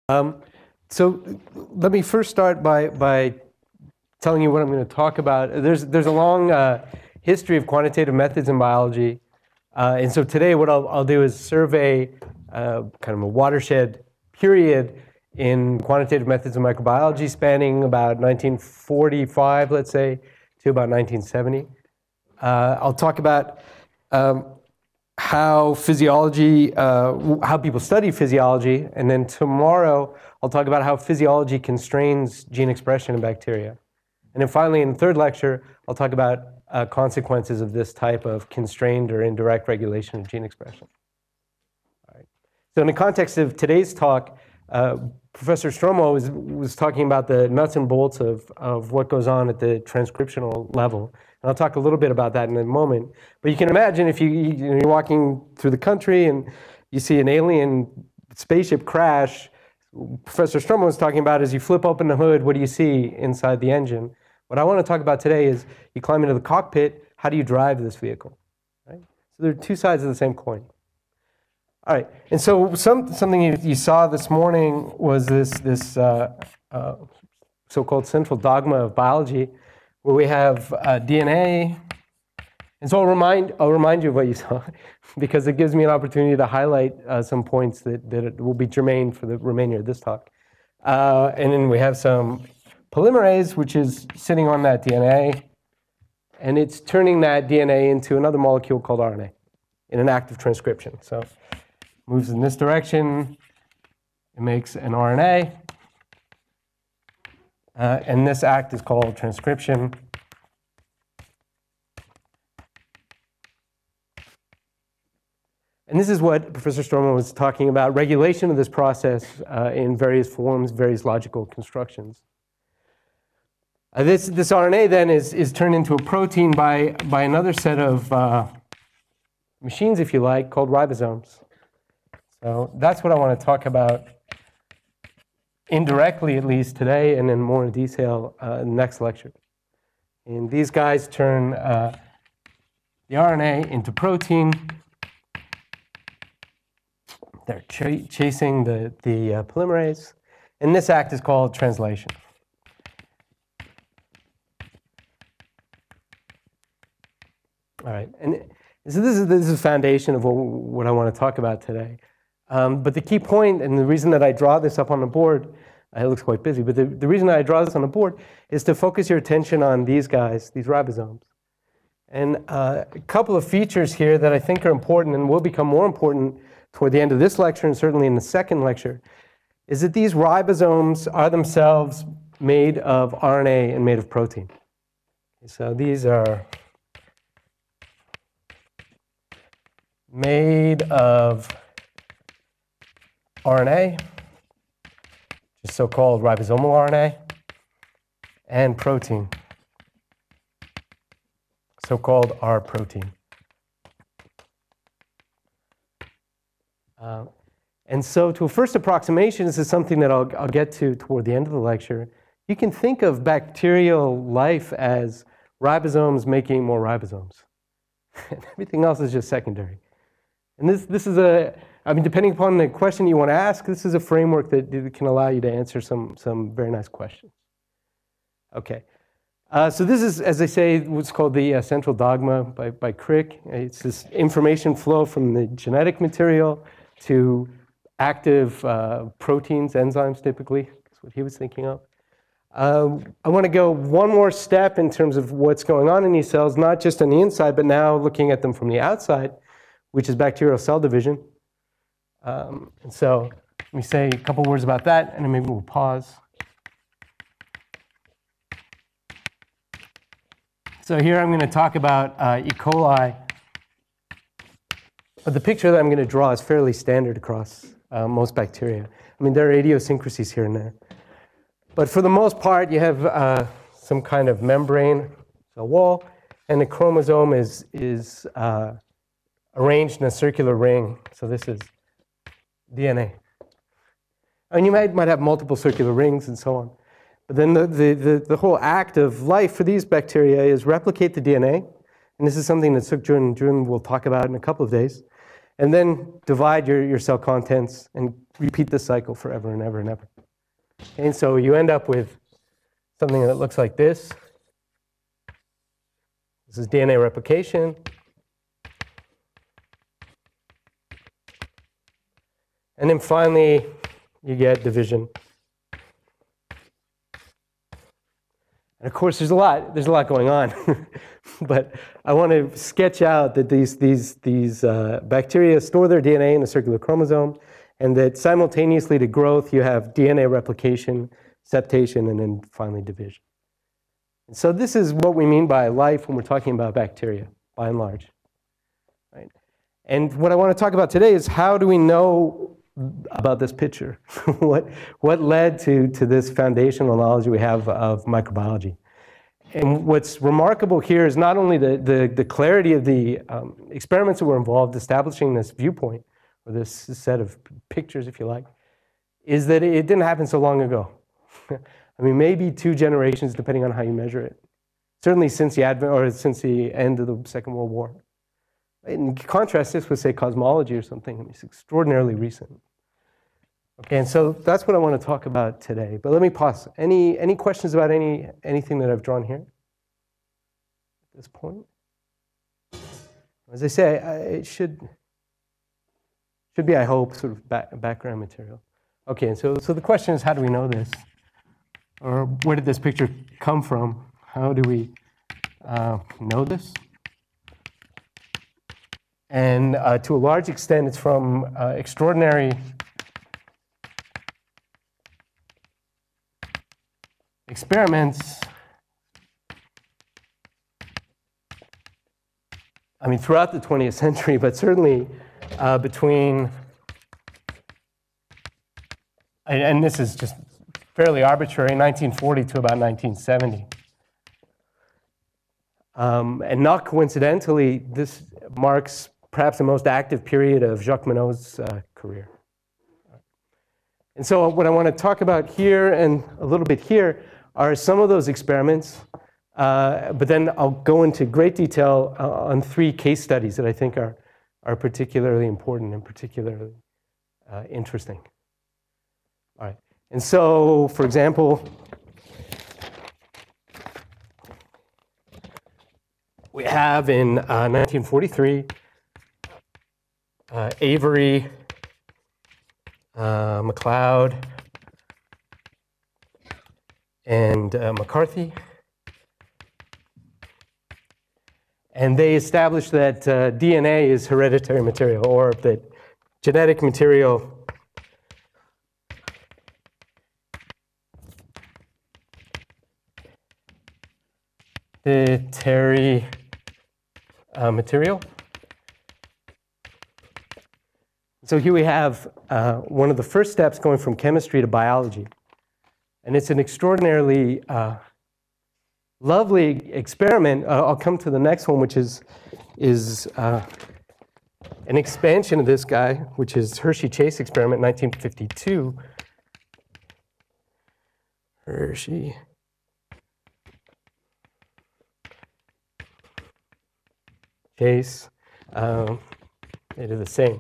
So let me first start by telling you what I'm going to talk about. There's a long history of quantitative methods in biology. And so today what I'll do is survey kind of a watershed period in quantitative methods of microbiology spanning about 1945, let's say, to about 1970. I'll talk about how physiology, how people study physiology, and then tomorrow I'll talk about how physiology constrains gene expression in bacteria. And then finally, in the third lecture, I'll talk about consequences of this type of constrained or indirect regulation of gene expression. All right. So in the context of today's talk, Professor Stromo was talking about the nuts and bolts of what goes on at the transcriptional level. And I'll talk a little bit about that in a moment. But you can imagine if you're walking through the country and you see an alien spaceship crash, Professor Stromo was talking about as you flip open the hood, what do you see inside the engine? What I want to talk about today is you climb into the cockpit, how do you drive this vehicle? Right? So there are two sides of the same coin. All right, and so something you saw this morning was this so-called central dogma of biology, where we have DNA. And so I'll remind you of what you saw, because it gives me an opportunity to highlight some points that will be germane for the remainder of this talk. And then we have some polymerase, which is sitting on that DNA, and it's turning that DNA into another molecule called RNA in an act of transcription. So it moves in this direction, it makes an RNA, and this act is called transcription. And this is what Professor Stromo was talking about, regulation of this process in various forms, various logical constructions. This RNA then is turned into a protein by another set of machines, if you like, called ribosomes. So that's what I want to talk about indirectly, at least today, and then more in detail in the next lecture. And these guys turn the RNA into protein. They're chasing the polymerase, and this act is called translation. All right, and so this is the foundation of what I want to talk about today. But the key point, and the reason that I draw this up on the board, it looks quite busy, but the reason that I draw this on the board is to focus your attention on these guys, these ribosomes. And a couple of features here that I think are important and will become more important toward the end of this lecture and certainly in the second lecture, is that these ribosomes are themselves made of RNA and made of protein. So these are made of RNA, which is so-called ribosomal RNA, and protein, so-called R protein. And so to a first approximation, this is something that I'll get to toward the end of the lecture. You can think of bacterial life as ribosomes making more ribosomes. And everything else is just secondary. And this is depending upon the question you want to ask, this is a framework that can allow you to answer some very nice questions. Okay. So this is, as I say, what's called the central dogma by Crick. It's this information flow from the genetic material to active proteins, enzymes typically. That's what he was thinking of. I want to go one more step in terms of what's going on in these cells, not just on the inside, but now looking at them from the outside, which is bacterial cell division. And so let me say a couple words about that, and then maybe we'll pause. So here I'm going to talk about E. coli. But the picture that I'm going to draw is fairly standard across most bacteria. I mean, there are idiosyncrasies here and there. But for the most part, you have some kind of membrane, a wall, and the chromosome is arranged in a circular ring. So this is DNA. And you might have multiple circular rings and so on. But then the whole act of life for these bacteria is replicate the DNA. And this is something that Suk Jun will talk about in a couple of days. and then divide your cell contents and repeat this cycle forever and ever and ever. And so you end up with something that looks like this. This is DNA replication. And then finally, you get division. And of course, there's a lot going on. But I want to sketch out that these bacteria store their DNA in a circular chromosome, and that simultaneously to growth, you have DNA replication, septation, and then finally division. And so this is what we mean by life when we're talking about bacteria, by and large. Right? And what I want to talk about today is how do we know about this picture? what led to this foundational knowledge we have of microbiology? And what's remarkable here is not only the clarity of the experiments that were involved establishing this viewpoint, or this set of pictures, if you like, is that it didn't happen so long ago. I mean, maybe 2 generations, depending on how you measure it. Certainly since the advent, or since the end of the Second World War. In contrast this with, say, cosmology or something. I mean, it's extraordinarily recent. Okay, and so that's what I want to talk about today. But let me pause. Any questions about anything that I've drawn here at this point? As I say, it should be, I hope, sort of background material. Okay, and so the question is, how do we know this? Or where did this picture come from? How do we know this? And to a large extent, it's from extraordinary experiments, I mean, throughout the 20th century, but certainly between, and this is just fairly arbitrary, 1940 to about 1970. And not coincidentally, this marks perhaps the most active period of Jacques Monod's career. And so what I want to talk about here and a little bit here are some of those experiments, but then I'll go into great detail on 3 case studies that I think are particularly important and particularly interesting. All right. And so, for example, we have in 1943, Avery, McLeod, and McCarthy. And they established that DNA is hereditary material, or that genetic material material. So here we have one of the first steps going from chemistry to biology. And it's an extraordinarily lovely experiment. I'll come to the next one, which is an expansion of this guy, which is Hershey-Chase experiment, 1952. Hershey. Chase. They do the same.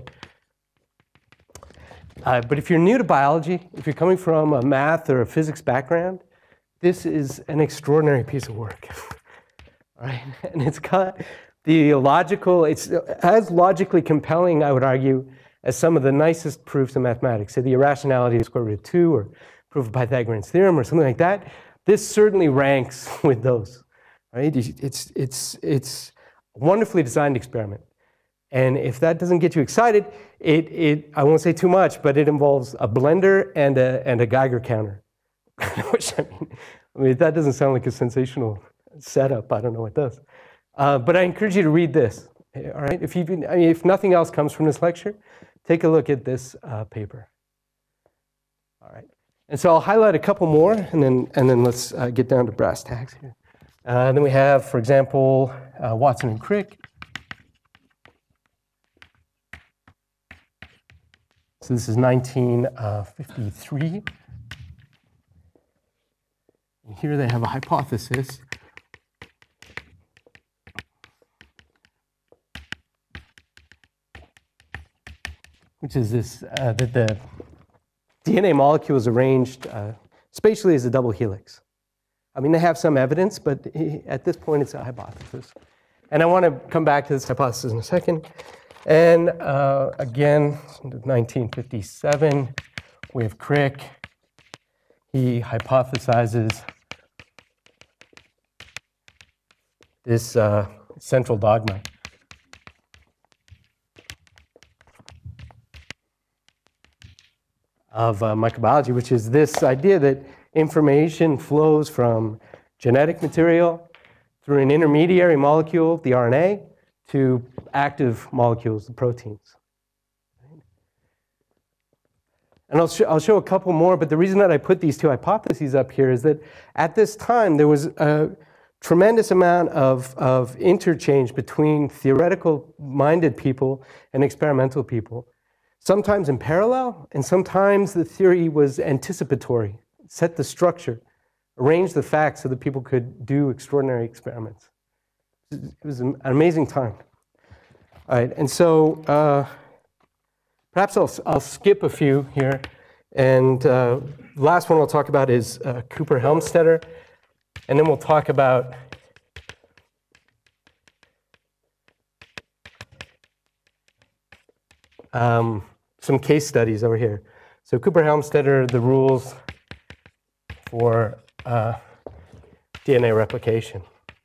But if you're new to biology, if you're coming from a math or a physics background, this is an extraordinary piece of work. All right? And it's got the logical, it's as logically compelling, I would argue, as some of the nicest proofs in mathematics. Say the irrationality of square root of 2 or proof of Pythagorean's theorem or something like that. This certainly ranks with those. Right? It's a wonderfully designed experiment. And if that doesn't get you excited, I won't say too much, but it involves a blender and a Geiger counter. Which, I mean, if that doesn't sound like a sensational setup, I don't know what does. But I encourage you to read this. All right? If nothing else comes from this lecture, take a look at this paper. All right. And so I'll highlight a couple more, and then let's get down to brass tacks here. Then we have, for example, Watson and Crick. So this is 1953. And here they have a hypothesis. which is this, that the DNA molecule is arranged spatially as a double helix. I mean, they have some evidence, but at this point, it's a hypothesis. And I want to come back to this hypothesis in a second. And again, 1957, we have Crick. He hypothesizes this central dogma. Of microbiology, which is this idea that information flows from genetic material through an intermediary molecule, the RNA, to active molecules, the proteins. And I'll show a couple more, but the reason that I put these two hypotheses up here is that at this time there was a tremendous amount of interchange between theoretical-minded people and experimental people, sometimes in parallel, and sometimes the theory was anticipatory, set the structure, arrange the facts so that people could do extraordinary experiments. It was an amazing time. All right, and so perhaps I'll skip a few here. And the last one I'll talk about is Cooper Helmstetter. And then we'll talk about some case studies over here. So Cooper Helmstetter, the rules for DNA replication.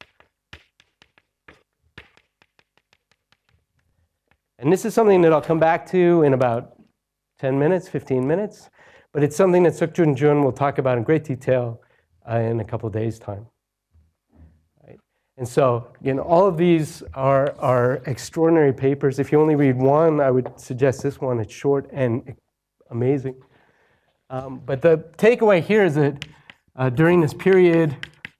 And this is something that I'll come back to in about 10 minutes, 15 minutes. But it's something that Sukjun Jun will talk about in great detail in a couple of days' time. Right? And so, again, all of these are extraordinary papers. If you only read one, I would suggest this one. It's short and amazing. But the takeaway here is that during this period,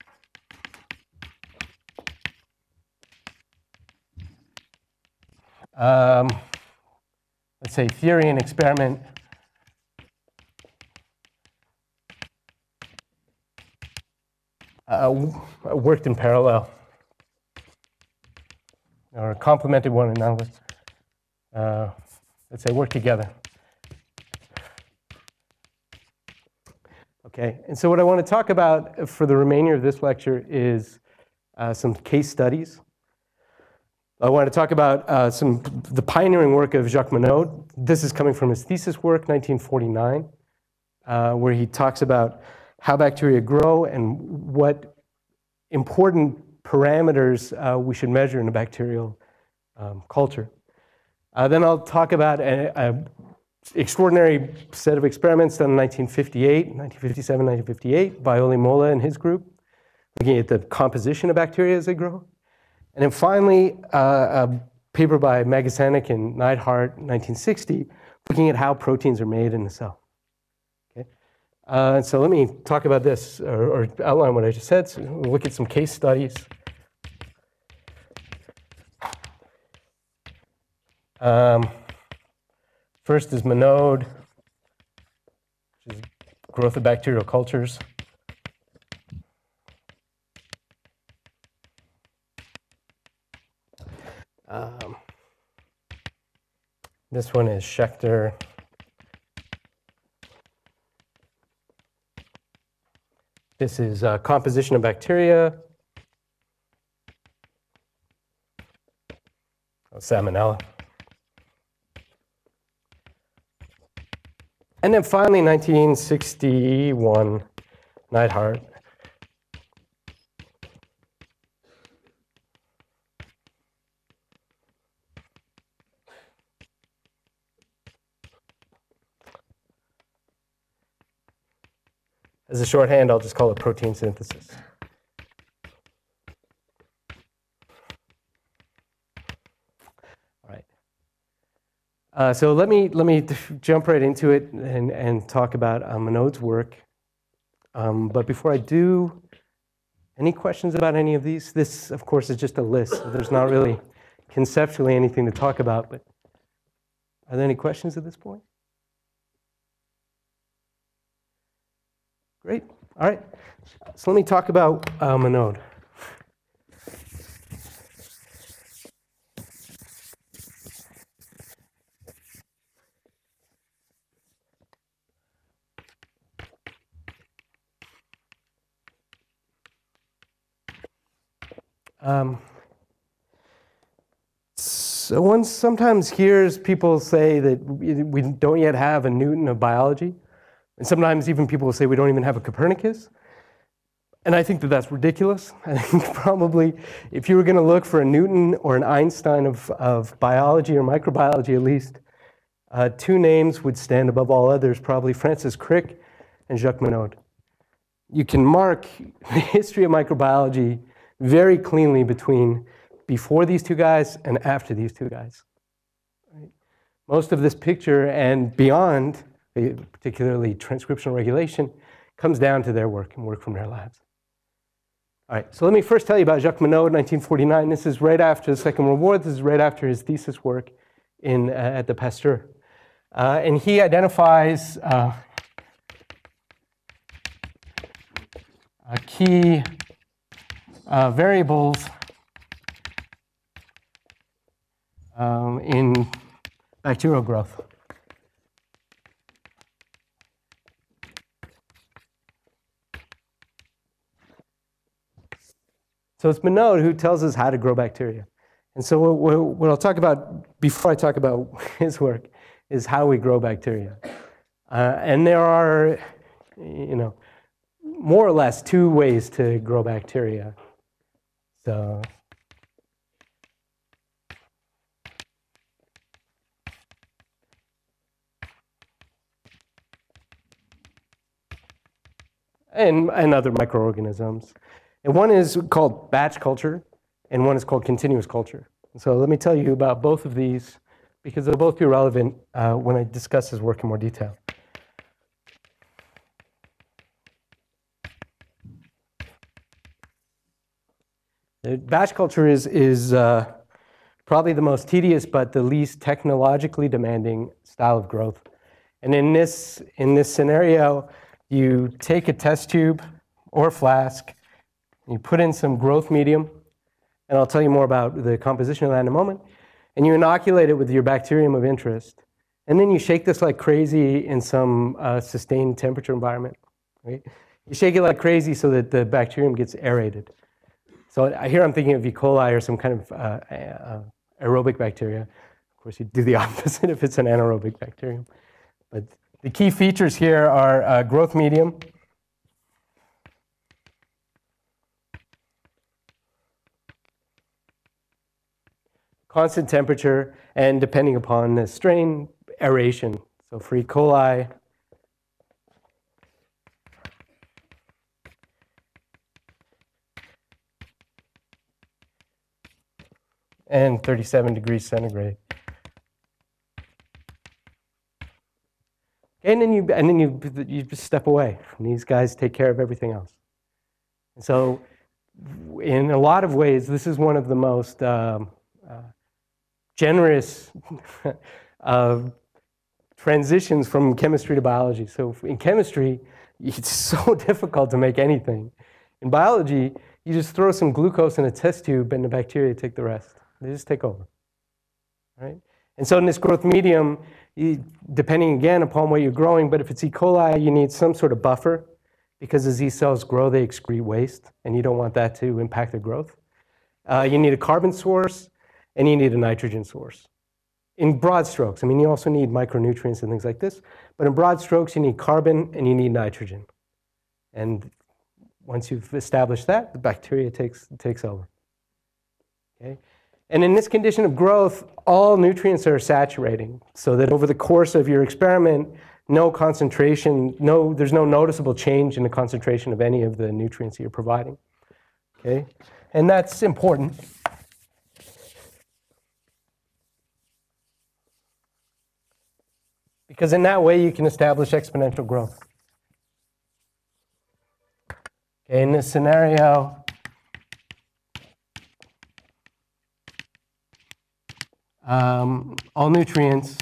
let's say theory and experiment worked in parallel, or complemented one another. Let's say work together. Okay, and so what I want to talk about for the remainder of this lecture is some case studies. I want to talk about the pioneering work of Jacques Monod. This is coming from his thesis work, 1949, where he talks about how bacteria grow and what important parameters we should measure in a bacterial culture. Then I'll talk about an extraordinary set of experiments done in 1957, 1958 by Ole Mola and his group, looking at the composition of bacteria as they grow. And then finally, a paper by Magasanik and Neidhart in 1960, looking at how proteins are made in the cell. So let me talk about this, or outline what I just said. So we'll look at some case studies. First is Monod, which is growth of bacterial cultures. This one is Schechter. This is composition of bacteria. Salmonella. And then finally, 1961, Neidhart. As a shorthand, I'll just call it protein synthesis. All right. So let me jump right into it and talk about Monod's work. But before I do, any questions about any of these? This, of course, is just a list. So there's not really conceptually anything to talk about. But are there any questions at this point? Great. All right. So let me talk about Monod. So one sometimes hears people say that we don't yet have a Newton of biology. And sometimes even people will say we don't even have a Copernicus. And I think that that's ridiculous. I think probably if you were going to look for a Newton or an Einstein of biology or microbiology at least, two names would stand above all others, probably Francis Crick and Jacques Monod. You can mark the history of microbiology very cleanly between before these two guys and after these two guys. Right? Most of this picture and beyond, particularly transcriptional regulation, comes down to their work and work from their labs. All right, so let me first tell you about Jacques Monod, 1949. This is right after the Second World War. This is right after his thesis work at the Pasteur. And he identifies key variables in bacterial growth. So it's Monod who tells us how to grow bacteria. And so what I'll talk about before I talk about his work is how we grow bacteria. And there are, more or less two ways to grow bacteria. So and other microorganisms. And one is called batch culture, and one is called continuous culture. So let me tell you about both of these, because they'll both be relevant when I discuss his work in more detail. Batch culture is probably the most tedious but the least technologically demanding style of growth. And in this scenario, you take a test tube or a flask, you put in some growth medium, and I'll tell you more about the composition of that in a moment, and you inoculate it with your bacterium of interest. And then you shake this like crazy in some sustained temperature environment. Right? You shake it like crazy so that the bacterium gets aerated. So here I'm thinking of E. coli or some kind of aerobic bacteria. Of course, you do the opposite if it's an anaerobic bacterium. But the key features here are growth medium, constant temperature, and depending upon the strain, aeration. So for E. coli, and 37 degrees centigrade. And then you just step away. And these guys take care of everything else. And so in a lot of ways, this is one of the most generous transitions from chemistry to biology. So in chemistry, it's so difficult to make anything. In biology, you just throw some glucose in a test tube and the bacteria take the rest. They just take over. Right? And so in this growth medium, depending again upon what you're growing, but if it's E. coli, you need some sort of buffer because as these cells grow, they excrete waste, and you don't want that to impact their growth. You need a carbon source, and you need a nitrogen source. In broad strokes, I mean, you also need micronutrients and things like this, but in broad strokes, you need carbon and you need nitrogen. And once you've established that, the bacteria takes over. Okay? And in this condition of growth, all nutrients are saturating, so that over the course of your experiment, no concentration, there's no noticeable change in the concentration of any of the nutrients that you're providing. Okay? And that's important. Because in that way, you can establish exponential growth. Okay, in this scenario, all nutrients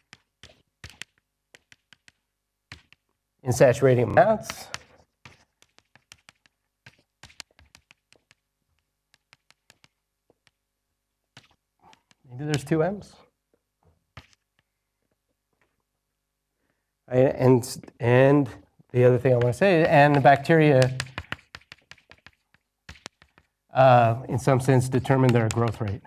in saturating amounts maybe there's two M's. And the other thing I want to say, and the bacteria in some sense, determine their growth rate.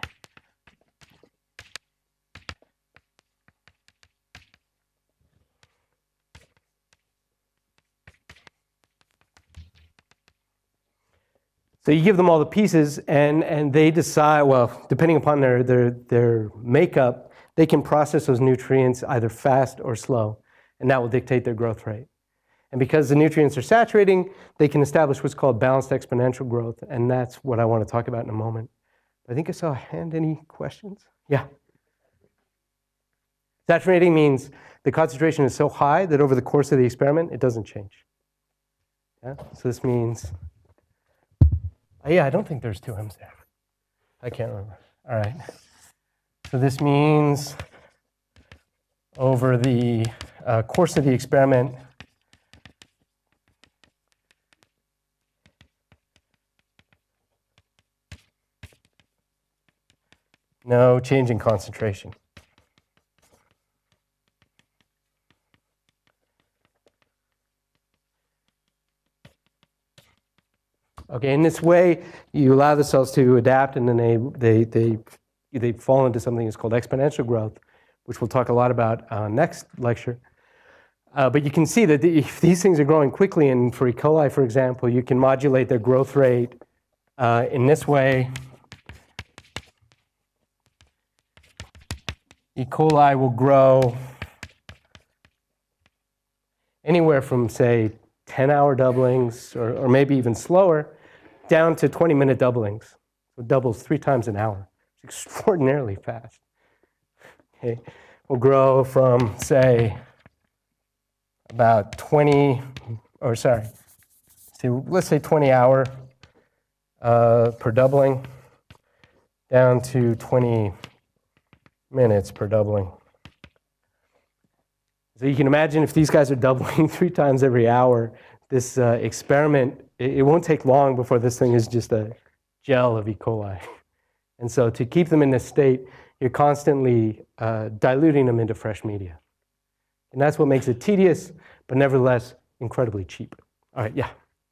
So you give them all the pieces, and they decide, well, depending upon their makeup, they can process those nutrients either fast or slow, and that will dictate their growth rate. And because the nutrients are saturating, they can establish what's called balanced exponential growth, and that's what I want to talk about in a moment. I think I saw a hand. Any questions? Yeah. Saturating means the concentration is so high that over the course of the experiment, it doesn't change. Yeah? So this means, yeah, I don't think there's two M's there. I can't remember. All right. So this means over the course of the experiment, no change in concentration. Okay, in this way, you allow the cells to adapt, and then they fall into something that's called exponential growth, which we'll talk a lot about next lecture. But you can see that if these things are growing quickly, and for E. coli, for example, you can modulate their growth rate in this way. E. coli will grow anywhere from, say, 10-hour doublings, or maybe even slower, down to 20-minute doublings. So it doubles 3 times an hour. It's extraordinarily fast. Okay. We'll grow from, say, about 20, or sorry, let's say 20-hour per doubling, down to 20 minutes per doubling. So you can imagine if these guys are doubling 3 times every hour, this experiment, it won't take long before this thing is just a gel of E. coli. And so to keep them in this state, you're constantly diluting them into fresh media. And that's what makes it tedious, but nevertheless incredibly cheap. All right, yeah.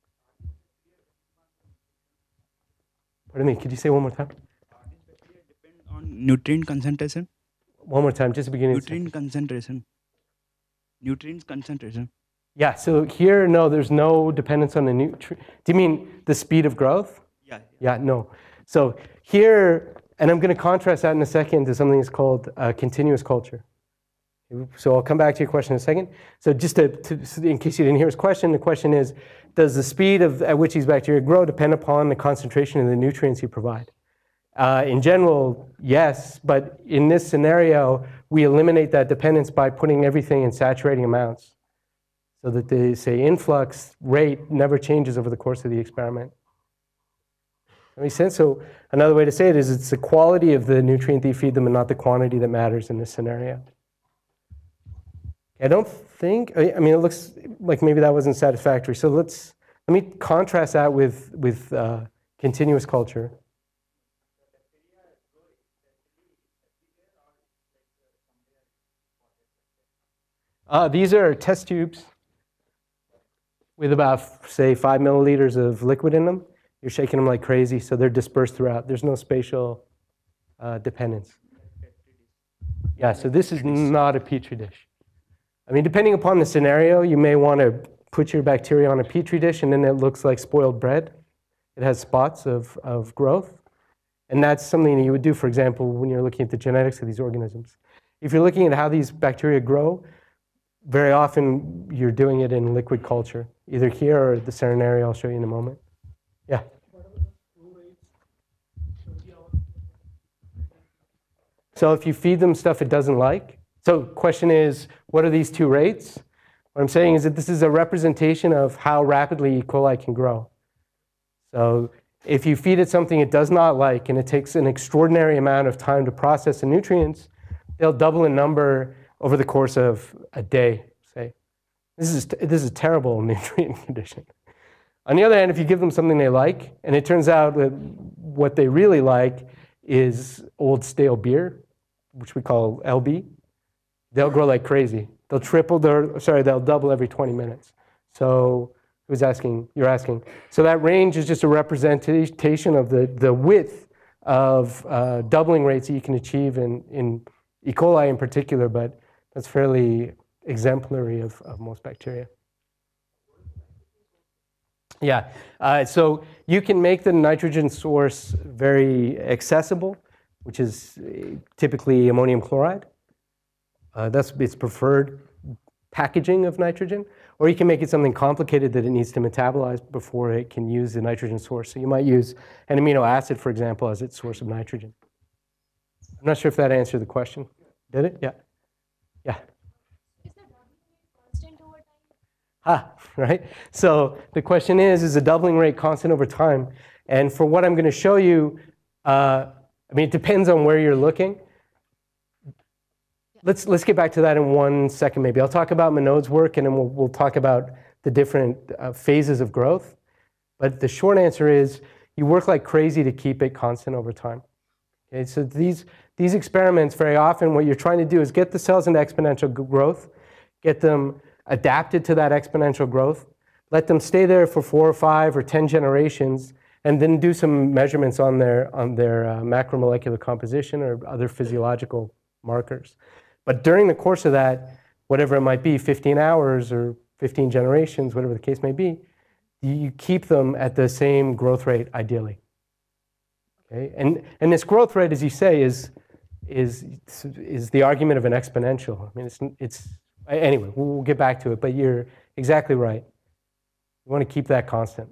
Pardon me, could you say one more time? Depend on nutrient concentration? One more time, just the beginning. Nutrient concentration. Nutrients concentration. Yeah, so here, no, there's no dependence on the nutrient. Do you mean the speed of growth? Yeah. Yeah, no. So here, and I'm going to contrast that in a second to something that's called continuous culture. So I'll come back to your question in a second. So just in case you didn't hear his question, the question is, does the speed at which these bacteria grow depend upon the concentration of the nutrients you provide? In general, yes, but in this scenario, we eliminate that dependence by putting everything in saturating amounts so that the, say, influx rate never changes over the course of the experiment. That makes sense? So another way to say it is it's the quality of the nutrient that you feed them and not the quantity that matters in this scenario. I don't think, I mean, it looks like maybe that wasn't satisfactory. So let me contrast that with continuous culture. These are test tubes with about, say, 5 milliliters of liquid in them. You're shaking them like crazy, so they're dispersed throughout. There's no spatial dependence. Yeah, so this is not a petri dish. I mean, depending upon the scenario, you may want to put your bacteria on a petri dish, and then it looks like spoiled bread. It has spots of growth. And that's something that you would do, for example, when you're looking at the genetics of these organisms. If you're looking at how these bacteria grow, very often you're doing it in liquid culture, either here or the scenario I'll show you in a moment. Yeah? So if you feed them stuff it doesn't like, so question is, what are these two rates? What I'm saying is that this is a representation of how rapidly E. coli can grow. So if you feed it something it does not like and it takes an extraordinary amount of time to process the nutrients, they'll double in number over the course of a day, say. This is a terrible nutrient condition. On the other hand, if you give them something they like, and it turns out that what they really like is old stale beer, which we call LB, they'll grow like crazy. They'll double every 20 minutes. So you're asking. So that range is just a representation of the width of doubling rates that you can achieve in E. coli in particular, but that's fairly exemplary of most bacteria. Yeah, so you can make the nitrogen source very accessible, which is typically ammonium chloride. That's its preferred packaging of nitrogen. Or you can make it something complicated that it needs to metabolize before it can use the nitrogen source. So you might use an amino acid, for example, as its source of nitrogen. I'm not sure if that answered the question. Did it? Yeah. Yeah. Right? So the question is the doubling rate constant over time? And for what I'm going to show you, I mean, it depends on where you're looking. Let's get back to that in 1 second, maybe. I'll talk about Monod's work, and then we'll talk about the different phases of growth. But the short answer is you work like crazy to keep it constant over time. Okay, so these experiments, very often, what you're trying to do is get the cells into exponential growth, get them adapted to that exponential growth, let them stay there for 4 or 5 or 10 generations, and then do some measurements on their macromolecular composition or other physiological markers. But during the course of that, whatever it might be, 15 hours or 15 generations, whatever the case may be, you keep them at the same growth rate, ideally. Okay? And this growth rate, as you say, is the argument of an exponential. I mean, anyway, we'll get back to it, but you're exactly right. You want to keep that constant.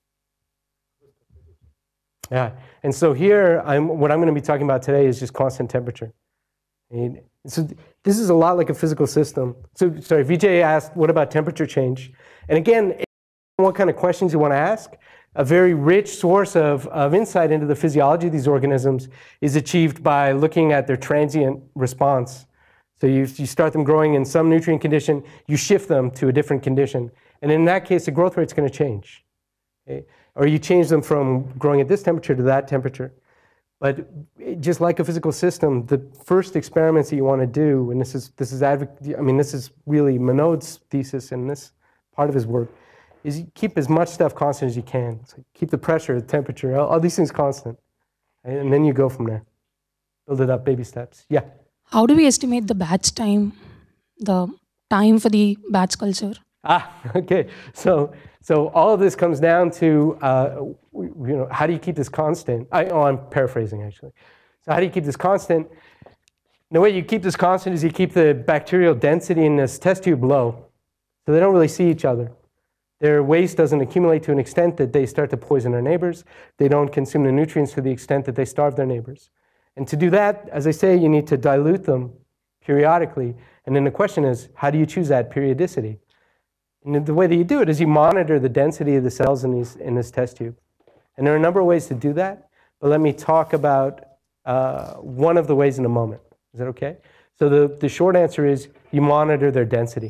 Yeah, and so here, what I'm going to be talking about today is just constant temperature. And so this is a lot like a physical system. So, sorry, Vijay asked, what about temperature change? And again, what kind of questions you want to ask? A very rich source of insight into the physiology of these organisms is achieved by looking at their transient response. So you start them growing in some nutrient condition, you shift them to a different condition. And in that case, the growth rate's going to change. Okay? Or you change them from growing at this temperature to that temperature. But just like a physical system, the first experiments that you want to do, and this is really Monod's thesis and this part of his work, is you keep as much stuff constant as you can. So keep the pressure, the temperature, all these things constant. And then you go from there. Build it up, baby steps. Yeah? How do we estimate the batch time, the time for the batch culture? Okay. So all of this comes down to, how do you keep this constant? I'm paraphrasing, actually. So how do you keep this constant? The way you keep this constant is you keep the bacterial density in this test tube low. So they don't really see each other. Their waste doesn't accumulate to an extent that they start to poison their neighbors. They don't consume the nutrients to the extent that they starve their neighbors. And to do that, as I say, you need to dilute them periodically. And then the question is, how do you choose that periodicity? And the way that you do it is you monitor the density of the cells in this test tube. And there are a number of ways to do that, but let me talk about one of the ways in a moment. Is that okay? So the short answer is you monitor their density.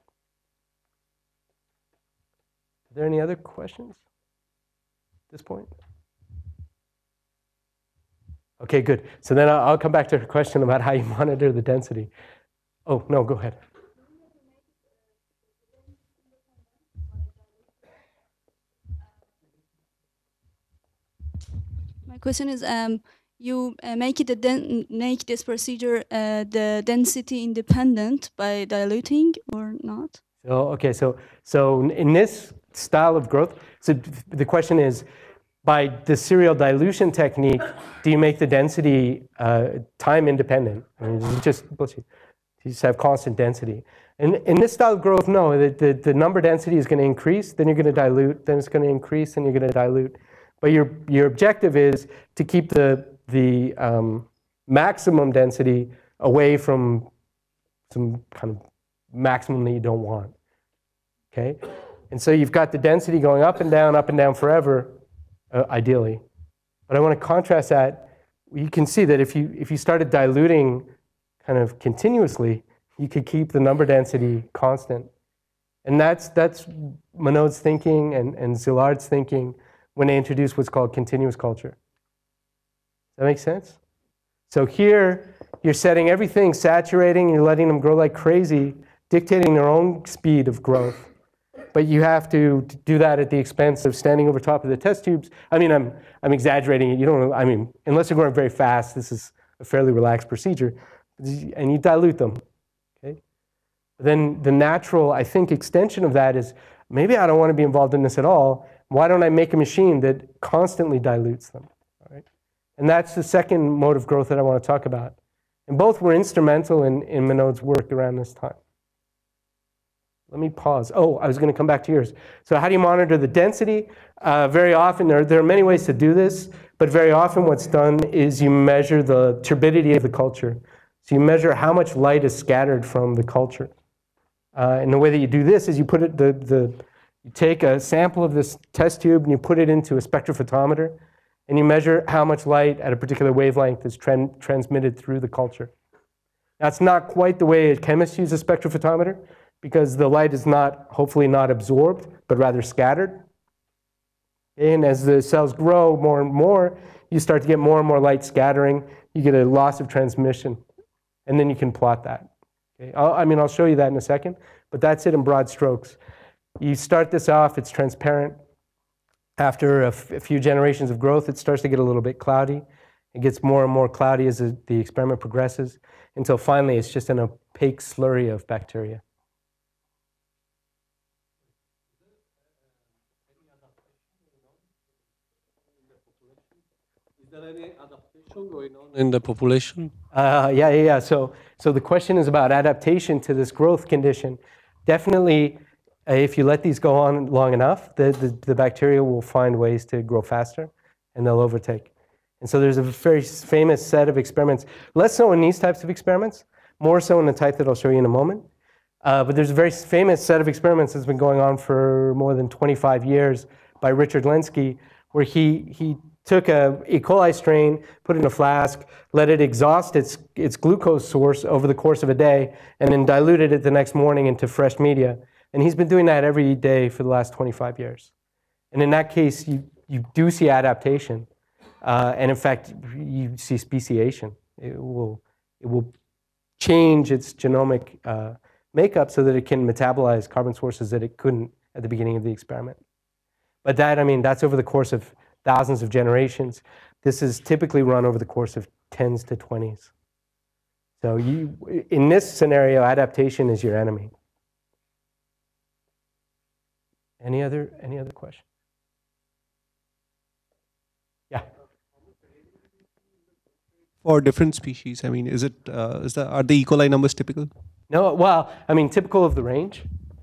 Are there any other questions at this point? Okay, good. So then I'll come back to a question about how you monitor the density. Oh, no, go ahead. My question is, you make this procedure the density independent by diluting or not? Okay, so in this style of growth, so the question is, by the serial dilution technique, do you make the density time independent? I mean, you just have constant density. And in this style of growth, no, the number density is going to increase, then you're going to dilute, then it's going to increase, then you're going to dilute. But your objective is to keep the maximum density away from some kind of maximum that you don't want. Okay? And so you've got the density going up and down forever, ideally. But I want to contrast that. You can see that if you started diluting kind of continuously, you could keep the number density constant. And that's Monod's thinking and Szilard's thinking when they introduced what's called continuous culture. Does that make sense? So here, you're setting everything, saturating, you're letting them grow like crazy, dictating their own speed of growth. but you have to do that at the expense of standing over top of the test tubes. I mean, I'm exaggerating it. You don't, I mean, unless you're going very fast, this is a fairly relaxed procedure, and you dilute them. Okay? Then the natural, I think, extension of that is, maybe I don't want to be involved in this at all. Why don't I make a machine that constantly dilutes them? All right? And that's the second mode of growth that I want to talk about. And both were instrumental in Minod's work around this time. Let me pause. Oh, I was going to come back to yours. So how do you monitor the density? Very often, there are many ways to do this, but very often what's done is you measure the turbidity of the culture. So you measure how much light is scattered from the culture. And the way that you do this is you put it, you take a sample of this test tube and you put it into a spectrophotometer, and you measure how much light at a particular wavelength is transmitted through the culture. That's not quite the way a chemist uses a spectrophotometer, because the light is not, hopefully not absorbed, but rather scattered. And as the cells grow more and more, you start to get more and more light scattering. You get a loss of transmission, and then you can plot that. Okay? I'll show you that in a second, but that's it in broad strokes. You start this off, it's transparent. After a few generations of growth, it starts to get a little bit cloudy. It gets more and more cloudy as the experiment progresses, until finally it's just an opaque slurry of bacteria. Is there any adaptation going on in the population? Yeah. So the question is about adaptation to this growth condition. Definitely, if you let these go on long enough, the bacteria will find ways to grow faster, and they'll overtake. And so there's a very famous set of experiments, less so in these types of experiments, more so in the type that I'll show you in a moment. But there's a very famous set of experiments that's been going on for more than 25 years by Richard Lenski, where he took a E. coli strain, put it in a flask, let it exhaust its glucose source over the course of a day, and then diluted it the next morning into fresh media. And he's been doing that every day for the last 25 years. And in that case, you do see adaptation. And in fact, you see speciation. It will change its genomic makeup so that it can metabolize carbon sources that it couldn't at the beginning of the experiment. But that's over the course of thousands of generations. This is typically run over the course of 10s to 20s. So in this scenario, adaptation is your enemy. Any other question? Yeah. For different species, I mean, are the E. coli numbers typical? No, well, typical of the range.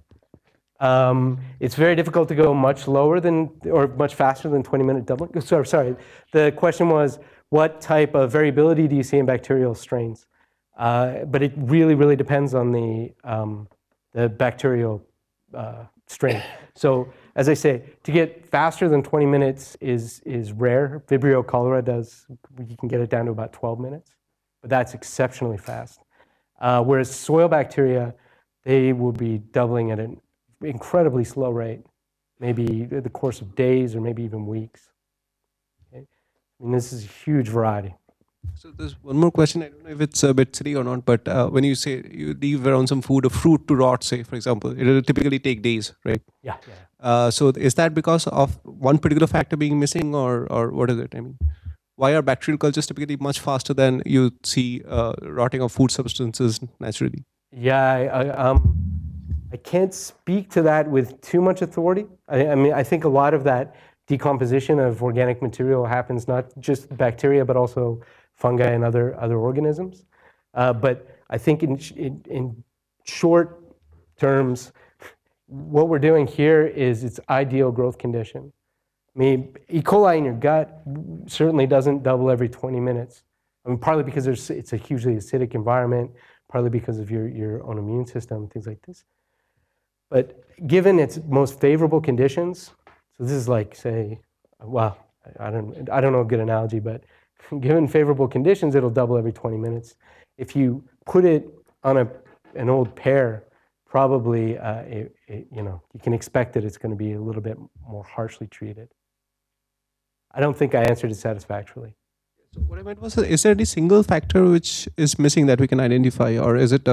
It's very difficult to go much lower than, or much faster than 20-minute doubling. Sorry. The question was, what type of variability do you see in bacterial strains? But it really, really depends on the bacterial strain. So, as I say, to get faster than 20 minutes is rare. Vibrio cholera you can get it down to about 12 minutes, but that's exceptionally fast. Whereas soil bacteria, they will be doubling at an incredibly slow rate, maybe the course of days or maybe even weeks. Okay? This is a huge variety. So there's one more question. I don't know if it's a bit silly or not, but when you say you leave around some food or fruit to rot, say, for example, it will typically take days, right? Yeah. So is that because of one particular factor being missing, or what is it? I mean, why are bacterial cultures typically much faster than you see rotting of food substances naturally? Yeah, I can't speak to that with too much authority. I think a lot of that decomposition of organic material happens not just bacteria, but also fungi and other organisms. But I think in short terms, what we're doing here is its ideal growth condition. E. coli in your gut certainly doesn't double every 20 minutes. Partly because it's a hugely acidic environment, partly because of your own immune system, things like this. But given its most favorable conditions, so this is like, say, well, I don't know a good analogy, but given favorable conditions, it'll double every 20 minutes. If you put it on an old pear, probably you can expect that it's going to be a little bit more harshly treated. I don't think I answered it satisfactorily. So what I meant was, is there any single factor which is missing that we can identify, or is it a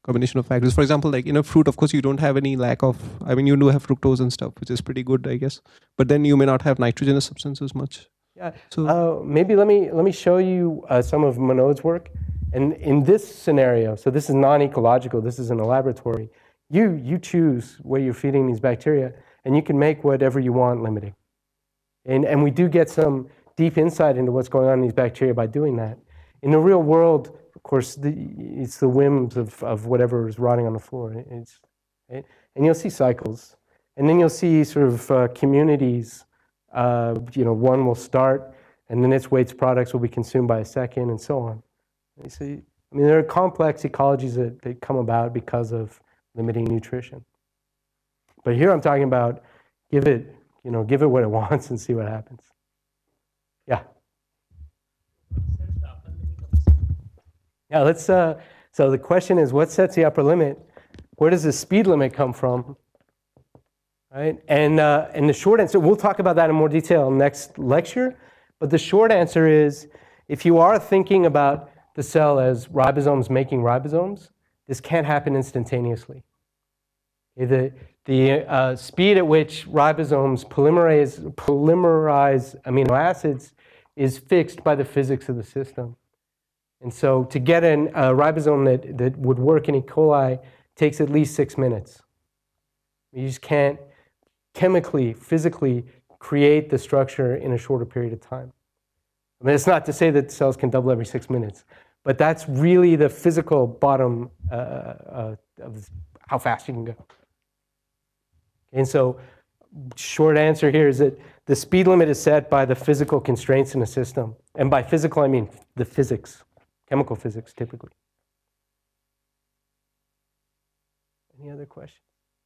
combination of factors. For example, like in a fruit, of course, you don't have any lack of, I mean, you do have fructose and stuff, which is pretty good, I guess. But then you may not have nitrogenous substances much. Yeah. So Maybe let me show you some of Monod's work. And in this scenario, so this is non-ecological, this is in a laboratory, you choose where you're feeding these bacteria, and you can make whatever you want limiting. And we do get some deep insight into what's going on in these bacteria by doing that. In the real world, of course, it's the whims of whatever is rotting on the floor. Right? And you'll see cycles. And then you'll see sort of communities. One will start, and then its waste products will be consumed by a second, and so on. You see, I mean, there are complex ecologies that come about because of limiting nutrition. But here I'm talking about give it what it wants and see what happens. Yeah. Yeah, let's, so the question is, what sets the upper limit? Where does the speed limit come from? Right? And the short answer, we'll talk about that in more detail next lecture, but the short answer is, if you are thinking about the cell as ribosomes making ribosomes, this can't happen instantaneously. The speed at which ribosomes polymerize amino acids is fixed by the physics of the system. And so to get a ribosome that would work in E. coli takes at least 6 minutes. You just can't chemically, physically create the structure in a shorter period of time. I mean, it's not to say that cells can double every 6 minutes, but that's really the physical bottom of how fast you can go. And so, short answer here is that the speed limit is set by the physical constraints in the system. And by physical, I mean the physics, chemical physics typically. Any other questions?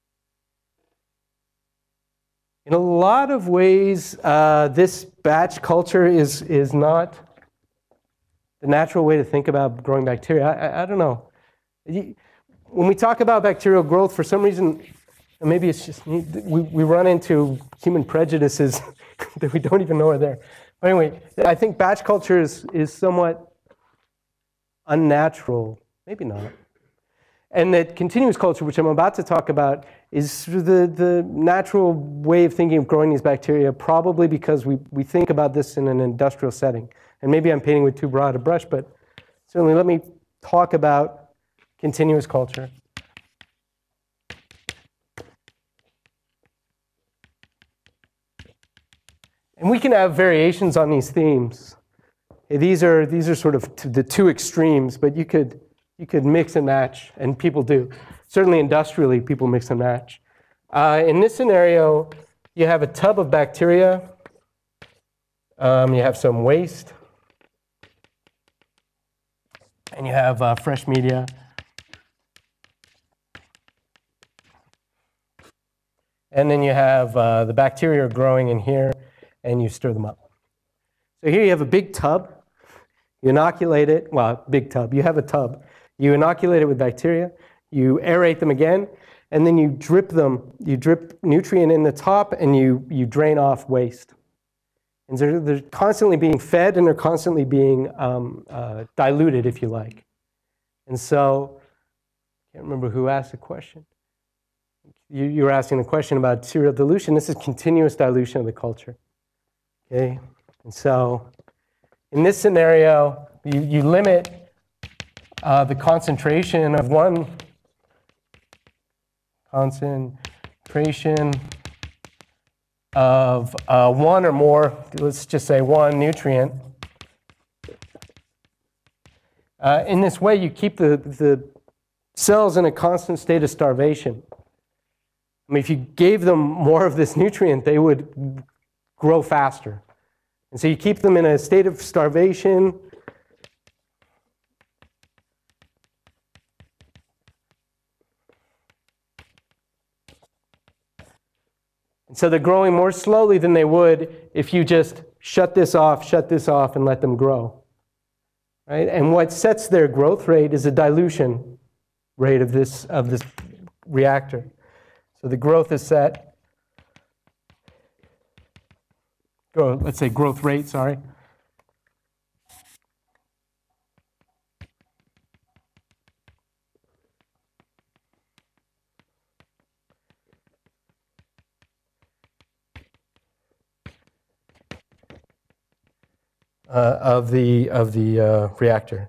In a lot of ways, this batch culture is not the natural way to think about growing bacteria. I don't know. When we talk about bacterial growth, for some reason, maybe it's just we run into human prejudices that we don't even know are there. But anyway, I think batch culture is somewhat unnatural, maybe not. And that continuous culture, which I'm about to talk about, is the natural way of thinking of growing these bacteria, probably because we think about this in an industrial setting. And maybe I'm painting with too broad a brush, but certainly let me talk about continuous culture. And we can have variations on these themes. These are sort of the two extremes, but you could mix and match, and people do. Certainly industrially, people mix and match. In this scenario, you have a tub of bacteria. You have some waste. And you have fresh media. And then you have the bacteria growing in here, and you stir them up. So here you have a big tub. You inoculate it. Well, big tub. You have a tub. You inoculate it with bacteria. You aerate them again, and then you drip them. You drip nutrient in the top, and you drain off waste. And they're constantly being fed, and they're constantly being diluted, if you like. And so, I can't remember who asked the question. You were asking a question about serial dilution. This is continuous dilution of the culture. Okay, and so in this scenario, you limit the concentration of one one or more, let's just say one nutrient. In this way, you keep the cells in a constant state of starvation. I mean, if you gave them more of this nutrient, they would grow faster. And so you keep them in a state of starvation. And so they're growing more slowly than they would if you just shut this off, and let them grow. Right? And what sets their growth rate is a dilution rate of this reactor. So the growth is set. Let's say growth rate, sorry. of the reactor.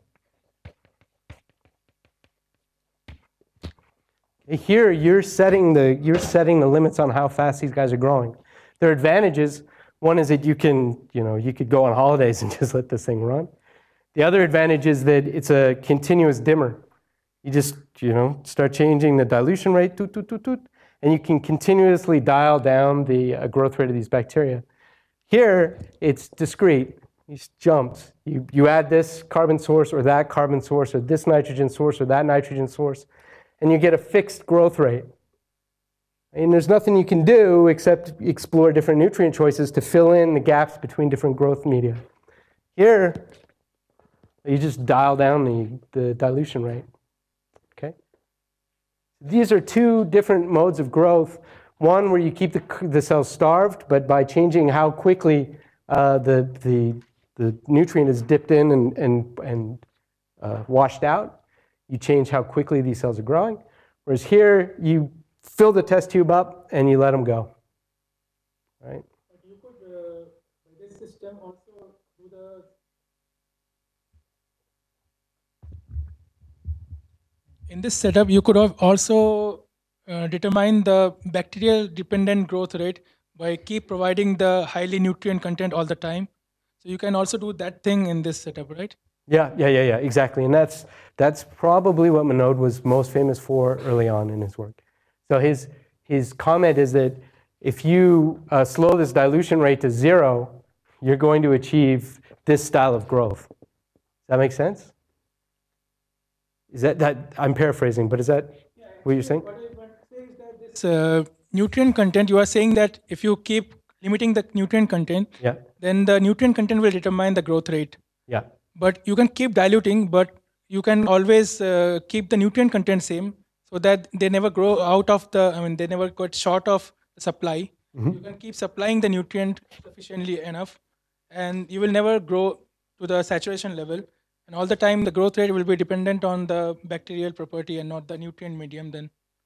Here, you're setting the limits on how fast these guys are growing. Their advantages, one is that you could go on holidays and just let this thing run. The other advantage is that it's a continuous dimmer. You just, start changing the dilution rate, toot, toot, toot, toot, and you can continuously dial down the growth rate of these bacteria. Here, it's discrete. It jumps. You add this carbon source or that carbon source or this nitrogen source or that nitrogen source, and you get a fixed growth rate. And there's nothing you can do except explore different nutrient choices to fill in the gaps between different growth media. Here, you just dial down the dilution rate. Okay? These are two different modes of growth. One where you keep the cells starved, but by changing how quickly the nutrient is dipped in and washed out, you change how quickly these cells are growing. Whereas here, you fill the test tube up and you let them go. Right? But you could, by this system, also do the. In this setup, you could have also determine the bacterial dependent growth rate by keep providing the highly nutrient content all the time. So you can also do that thing in this setup, right? Yeah, exactly. And that's probably what Manod was most famous for early on in his work. So his comment is that if you slow this dilution rate to 0, you're going to achieve this style of growth. Does that make sense? Is that I'm paraphrasing, but is that what you're saying? What I want to say is that this nutrient content, you are saying that if you keep limiting the nutrient content, then the nutrient content will determine the growth rate. Yeah. But you can keep diluting, but you can always keep the nutrient content same so that they never grow out of they never got short of the supply. You can keep supplying the nutrient sufficiently enough and you will never grow to the saturation level. And all the time, the growth rate will be dependent on the bacterial property and not the nutrient medium then.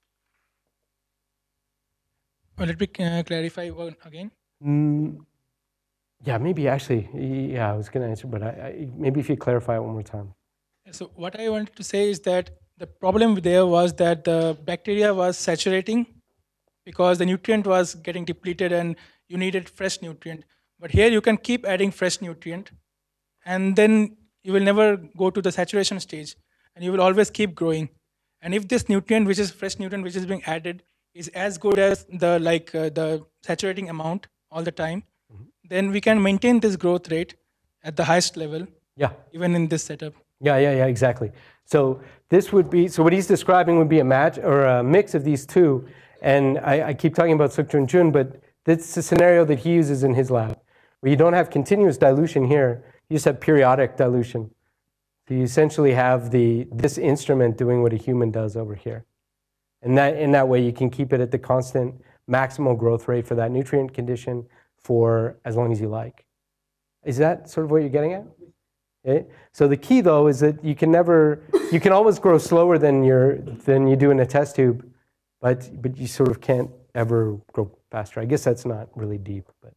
Let me clarify again. Yeah, maybe actually, I was going to answer, but maybe if you clarify it one more time. So what I wanted to say is that the problem there was that the bacteria was saturating because the nutrient was getting depleted and you needed fresh nutrient. But here you can keep adding fresh nutrient and then you will never go to the saturation stage and you will always keep growing. And if this nutrient, which is fresh nutrient, which is being added, is as good as the saturating amount all the time, then we can maintain this growth rate at the highest level, even in this setup. Yeah, exactly. So this would be, so what he's describing would be a match or a mix of these two. And I keep talking about Sukta and Jun, but that's the scenario that he uses in his lab, where you don't have continuous dilution here, you just have periodic dilution. So you essentially have this instrument doing what a human does over here. And in that way, you can keep it at the constant maximal growth rate for that nutrient condition for as long as you like. Is that sort of what you're getting at? Okay. So the key though is that you can always grow slower than you do in a test tube, but you sort of can't ever grow faster. I guess that's not really deep, but.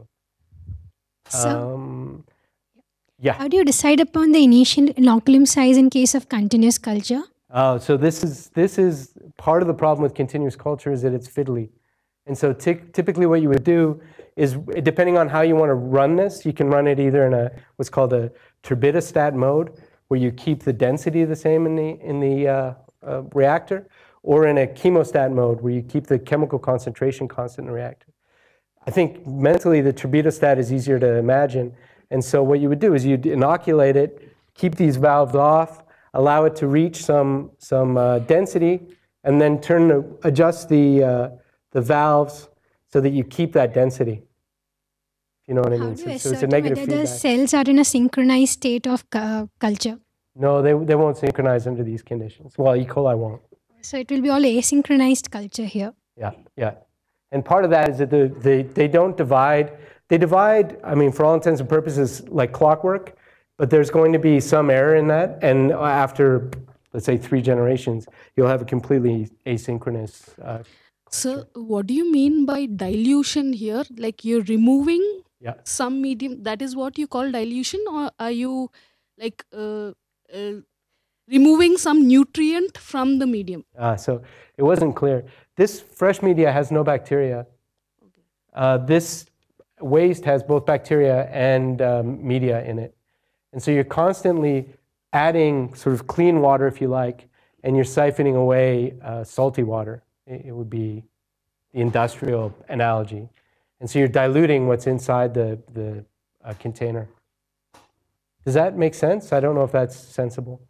How do you decide upon the initial inoculum size in case of continuous culture? So this is part of the problem with continuous culture is that it's fiddly. And so typically what you would do is, depending on how you want to run this, you can run it either in what's called a turbidostat mode, where you keep the density the same in the reactor, or in a chemostat mode, where you keep the chemical concentration constant in the reactor. I think mentally the turbidostat is easier to imagine. And so what you would do is you'd inoculate it, keep these valves off, allow it to reach some density, and then adjust the valves so that you keep that density. You know what I mean? How do you So it's a negative whether feedback. the cells are in a synchronized state of culture? No, they won't synchronize under these conditions. Well, E. coli won't. So it will be all asynchronized culture here. Yeah. And part of that is that they don't divide. They divide, I mean, for all intents and purposes, like clockwork, but there's going to be some error in that. And after, let's say, 3 generations, you'll have a completely asynchronous So what do you mean by dilution here? Like you're removing some medium, that is what you call dilution, or are you like removing some nutrient from the medium? So it wasn't clear. This fresh media has no bacteria. This waste has both bacteria and media in it. And so you're constantly adding sort of clean water, if you like, and you're siphoning away salty water. It would be the industrial analogy. And so you're diluting what's inside the container. Does that make sense? I don't know if that's sensible.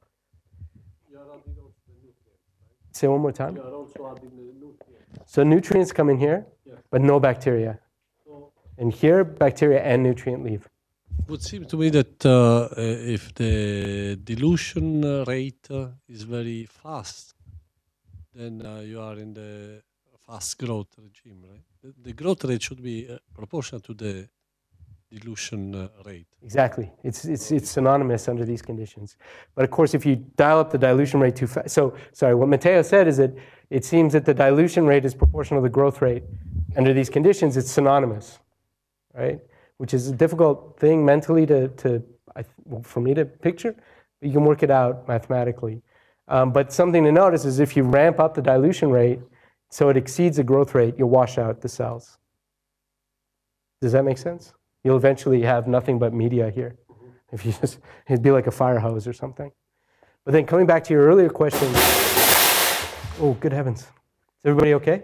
Say one more time. So nutrients come in here, but no bacteria. And here, bacteria and nutrient leave. It would seem to me that if the dilution rate is very fast, then you are in the fast growth regime, right? The growth rate should be proportional to the dilution rate. Exactly. It's synonymous under these conditions. But of course, if you dial up the dilution rate too fast, so sorry, what Matteo said is that it seems that the dilution rate is proportional to the growth rate. Under these conditions, it's synonymous, right? Which is a difficult thing mentally for me to picture, but you can work it out mathematically. But something to notice is if you ramp up the dilution rate so it exceeds the growth rate, you'll wash out the cells. Does that make sense? You'll eventually have nothing but media here. If you just, it'd be like a fire hose or something. But then coming back to your earlier question, oh, good heavens. Is everybody okay?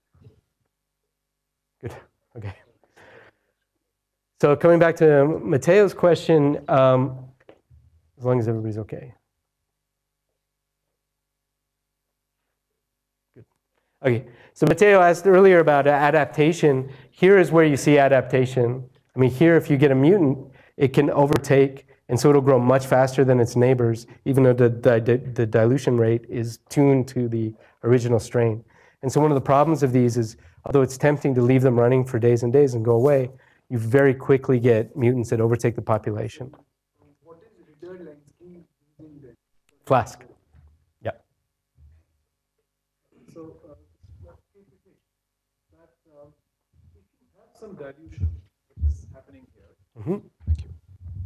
Good, okay. So coming back to Matteo's question, as long as everybody's okay. Good. Okay, so Matteo asked earlier about adaptation. Here is where you see adaptation. I mean, here if you get a mutant, it can overtake, and so it'll grow much faster than its neighbors, even though the dilution rate is tuned to the original strain. And so one of the problems of these is, although it's tempting to leave them running for days and days and go away, you very quickly get mutants that overtake the population. What is reader landscape using that? Flask. Yeah. So, that if you have some dilution, which is happening here. Mm-hmm. Thank you.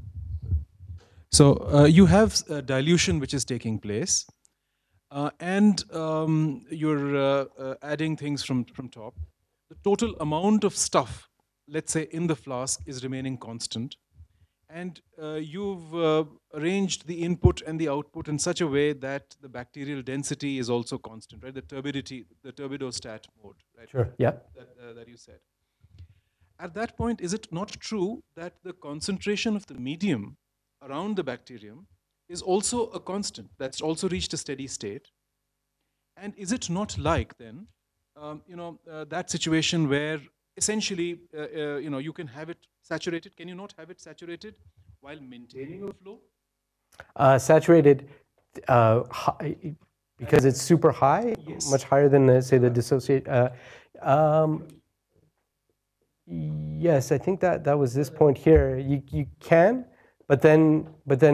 So, you have dilution which is taking place, and you're adding things from top. The total amount of stuff, let's say, in the flask is remaining constant, and you've arranged the input and the output in such a way that the bacterial density is also constant, right? The turbidity, the turbidostat mode, right? Sure, yeah. That you said. At that point, is it not true that the concentration of the medium around the bacterium is also a constant, that's also reached a steady state? And is it not like then, that situation where essentially, you can have it saturated. Can you not have it saturated while maintaining a flow? Saturated because it's super high, yes. Much higher than, say, the dissociate. Yes, I think that was this point here. You can, but then.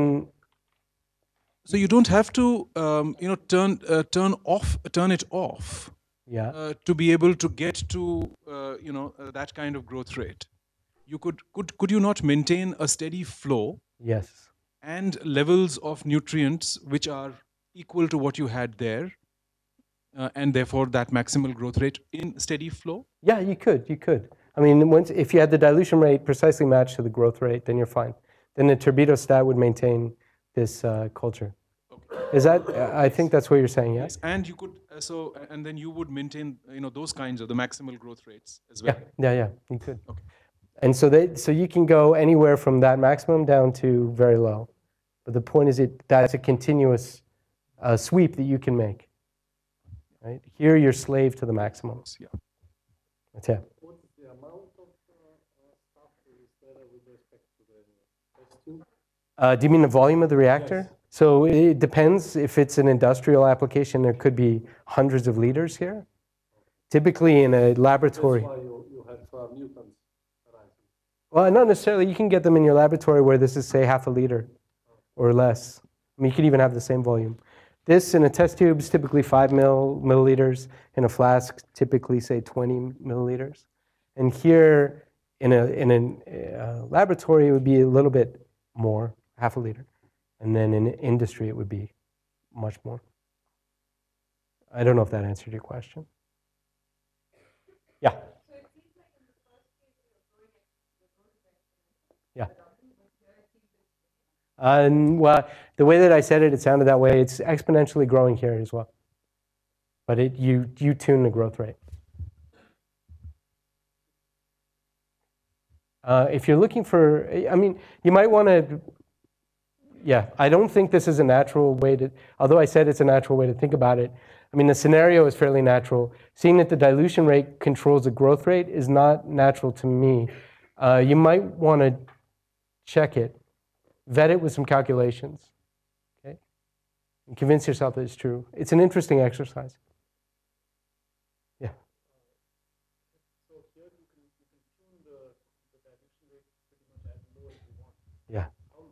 So you don't have to, turn it off. Yeah. To be able to get to that kind of growth rate. You could you not maintain a steady flow? Yes. And levels of nutrients which are equal to what you had there, and therefore that maximal growth rate in steady flow? Yeah, you could. I mean, if you had the dilution rate precisely matched to the growth rate, then you're fine. Then the turbidostat would maintain this culture. Is that? I think that's what you're saying. Yeah? Yes, and you could and then you would maintain those kinds of the maximal growth rates as well. Yeah, you could. Okay. And so you can go anywhere from that maximum down to very low, but the point is that's a continuous sweep that you can make. Right here, you're slave to the maximums. Yeah. That's it. What's the amount of stuff is there with respect to the test tube? Do you mean the volume of the reactor? Yes. So it depends. If it's an industrial application, there could be hundreds of liters here. Typically in a laboratory. That's why you have mutants arising. Well, not necessarily. You can get them in your laboratory where this is, say, half a liter or less. I mean, you could even have the same volume. This in a test tube is typically 5 milliliters. In a flask, typically, say, 20 milliliters. And here, in a laboratory, it would be a little bit more, half a liter. And then in industry, it would be much more. I don't know if that answered your question. Yeah. Yeah. Well, the way that I said it, it sounded that way. It's exponentially growing here as well. But you tune the growth rate. If you're looking for, I mean, you might want to, yeah, I don't think this is a natural way to, although I said it's a natural way to think about it. I mean, the scenario is fairly natural. Seeing that the dilution rate controls the growth rate is not natural to me. You might want to check it, vet it with some calculations, okay? And convince yourself that it's true. It's an interesting exercise. Yeah. Yeah.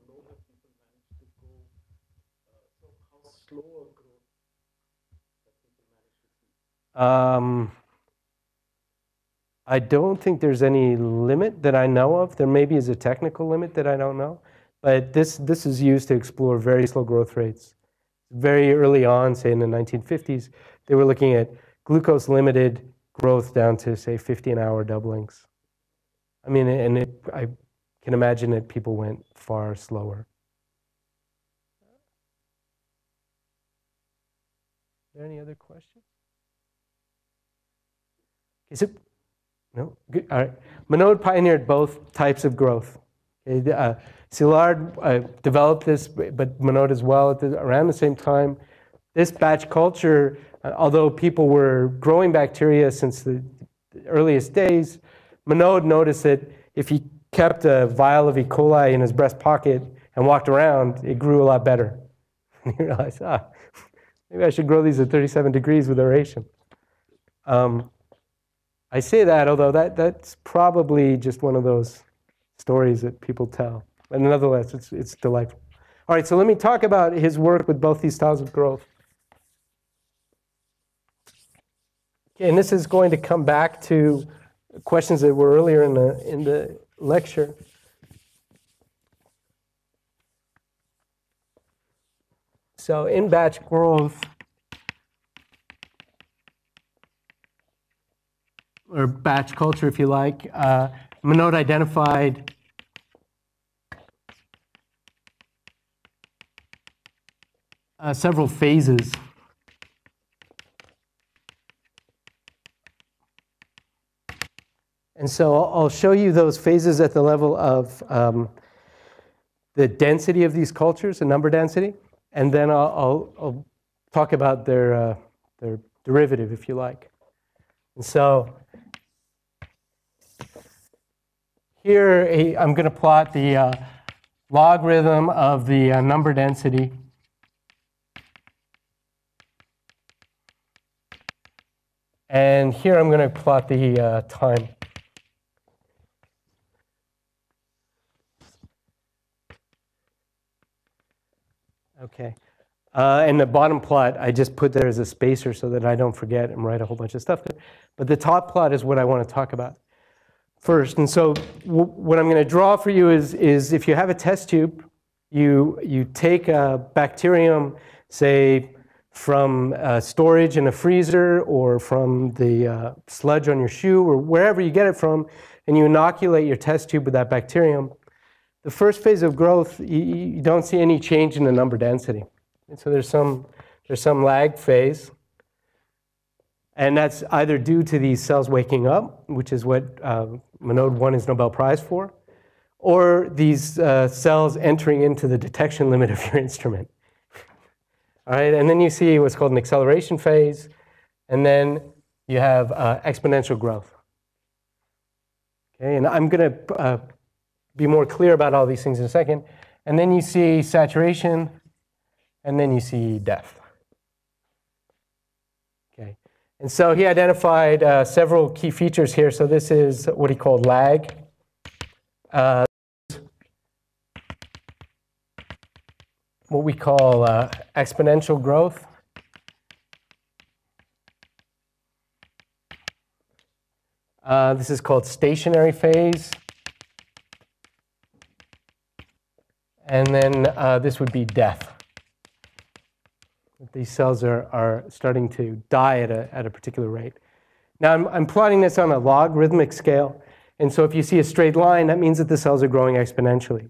I don't think there's any limit that I know of. There maybe is a technical limit that I don't know. But this is used to explore very slow growth rates. Very early on, say in the 1950s, they were looking at glucose-limited growth down to, say, 50-an-hour doublings. I mean, and I can imagine that people went far slower. Are there any other questions? Is it? No? Good. All right. Monod pioneered both types of growth. Okay. Szilard developed this, but Monod as well around the same time. This batch culture, although people were growing bacteria since the earliest days, Monod noticed that if he kept a vial of E. coli in his breast pocket and walked around, it grew a lot better. And he realized, maybe I should grow these at 37 degrees with aeration. I say that, although that's probably just one of those stories that people tell. But nonetheless, it's delightful. All right, so let me talk about his work with both these styles of growth. Okay, and this is going to come back to questions that were earlier in the lecture. So in batch growth, or batch culture, if you like, Monod identified several phases. And so I'll show you those phases at the level of the density of these cultures, the number density, and then I'll talk about their derivative, if you like. And so here I'm going to plot the logarithm of the number density. And here I'm going to plot the time. Okay. And the bottom plot, I just put there as a spacer so that I don't forget and write a whole bunch of stuff there. But the top plot is what I want to talk about first. And so what I'm going to draw for you is if you have a test tube, you take a bacterium, say, from storage in a freezer or from the sludge on your shoe or wherever you get it from, and you inoculate your test tube with that bacterium. The first phase of growth, you don't see any change in the number density. And so there's some lag phase. And that's either due to these cells waking up, which is what Monod won his Nobel Prize for, or these cells entering into the detection limit of your instrument. All right, and then you see what's called an acceleration phase, and then you have exponential growth. Okay, and I'm going to be more clear about all these things in a second. And then you see saturation, and then you see death. Okay, and so he identified several key features here. So this is what he called lag. What we call exponential growth. This is called stationary phase. And then this would be death. These cells are starting to die at a particular rate. Now I'm plotting this on a logarithmic scale. And so if you see a straight line, that means that the cells are growing exponentially.